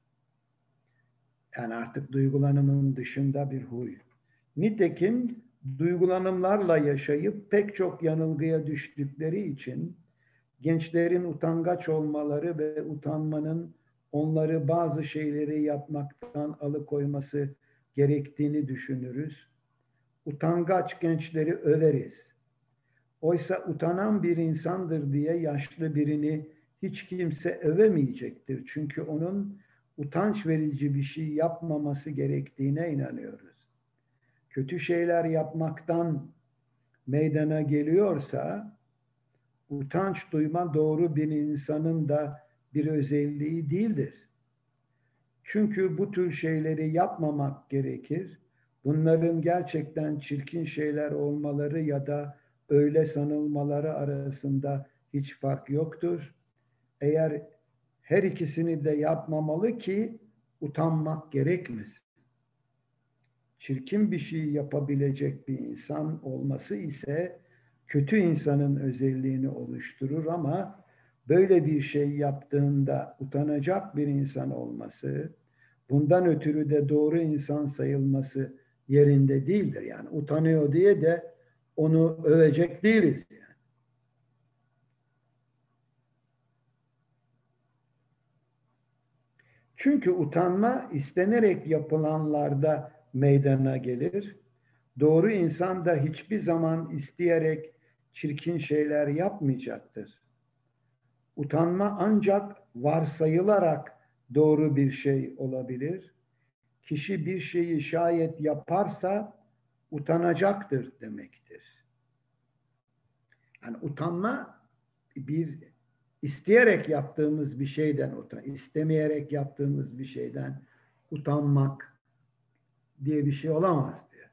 Yani artık duygulanımın dışında bir huy. Nitekim duygulanımlarla yaşayıp pek çok yanılgıya düştükleri için gençlerin utangaç olmaları ve utanmanın onları bazı şeyleri yapmaktan alıkoyması gerektiğini düşünürüz. Utangaç gençleri överiz. Oysa utanan bir insandır diye yaşlı birini hiç kimse övemeyecektir. Çünkü onun utanç verici bir şey yapmaması gerektiğine inanıyoruz. Kötü şeyler yapmaktan meydana geliyorsa, utanç duyma doğru bir insanın da bir özelliği değildir. Çünkü bu tür şeyleri yapmamak gerekir. Bunların gerçekten çirkin şeyler olmaları ya da öyle sanılmaları arasında hiç fark yoktur. Eğer her ikisini de yapmamalı ki utanmak gerekmesin. Çirkin bir şey yapabilecek bir insan olması ise kötü insanın özelliğini oluşturur ama böyle bir şey yaptığında utanacak bir insan olması, bundan ötürü de doğru insan sayılması yerinde değildir. Yani utanıyor diye de onu övecek değiliz yani. Çünkü utanma istenerek yapılanlarda meydana gelir. Doğru insan da hiçbir zaman isteyerek çirkin şeyler yapmayacaktır. Utanma ancak varsayılarak doğru bir şey olabilir. Kişi bir şeyi şayet yaparsa utanacaktır demektir. Yani utanma bir isteyerek yaptığımız bir şeyden istemeyerek yaptığımız bir şeyden utanmak diye bir şey olamaz diyor.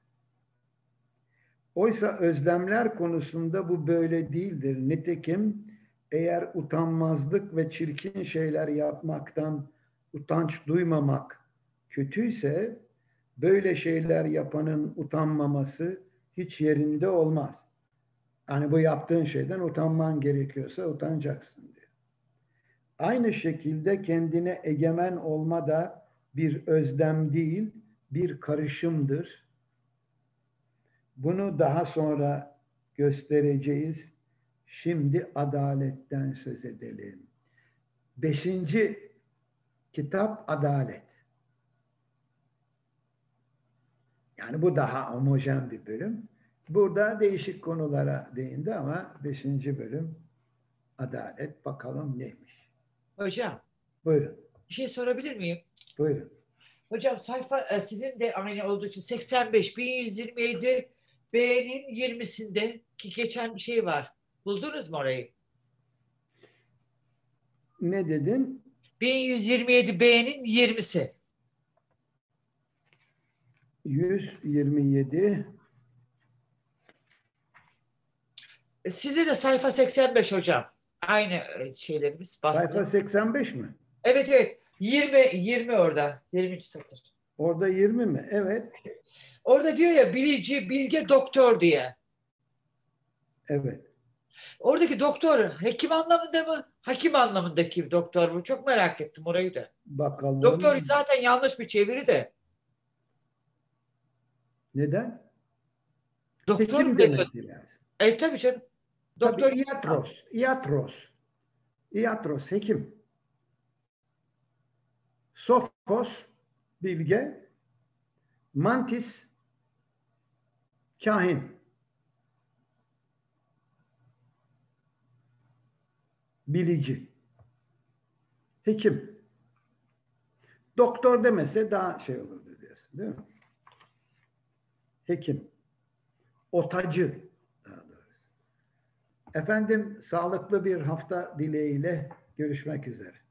Oysa özlemler konusunda bu böyle değildir. Nitekim eğer utanmazlık ve çirkin şeyler yapmaktan utanç duymamak kötüyse, böyle şeyler yapanın utanmaması hiç yerinde olmaz. Yani bu yaptığın şeyden utanman gerekiyorsa utanacaksın diyor. Aynı şekilde kendine egemen olma da bir özlem değil, bir karışımdır. Bunu daha sonra göstereceğiz. Şimdi adaletten söz edelim. 5. kitap adalet. Yani bu daha homojen bir bölüm. Burada değişik konulara değindi ama 5. bölüm adalet. Bakalım neymiş? Hocam, Buyurun. bir şey sorabilir miyim? Buyurun. Hocam sayfa sizin de aynı olduğu için 85, 1127 B'nin 20'sinde ki geçen bir şey var. Buldunuz mu orayı? Ne dedin? 1127 B'nin 20'si. 127. Sizde de sayfa 85 hocam. Aynı şeylerimiz bastı. Sayfa 85 mi? Evet evet. 20 orada. 20. satır. Orada 20 mi? Evet. Orada diyor ya bilici, bilge doktor diye. Evet. Oradaki doktor hekim anlamında mı? Hakim anlamındaki doktor mu? Çok merak ettim orayı da. Bakalım. Doktor zaten yanlış bir çeviri de. Neden? Doktor Hekim deniyor. demesi lazım. Tabii canım. Doktor Tabii iatros. İatros. İatros hekim. Sophos bilge. Mantis kahin. Bilici. Hekim. Doktor demese daha şey olurdu diyorsun, değil mi? Hekim. Otacı daha doğrusu. Efendim, sağlıklı bir hafta dileğiyle görüşmek üzere.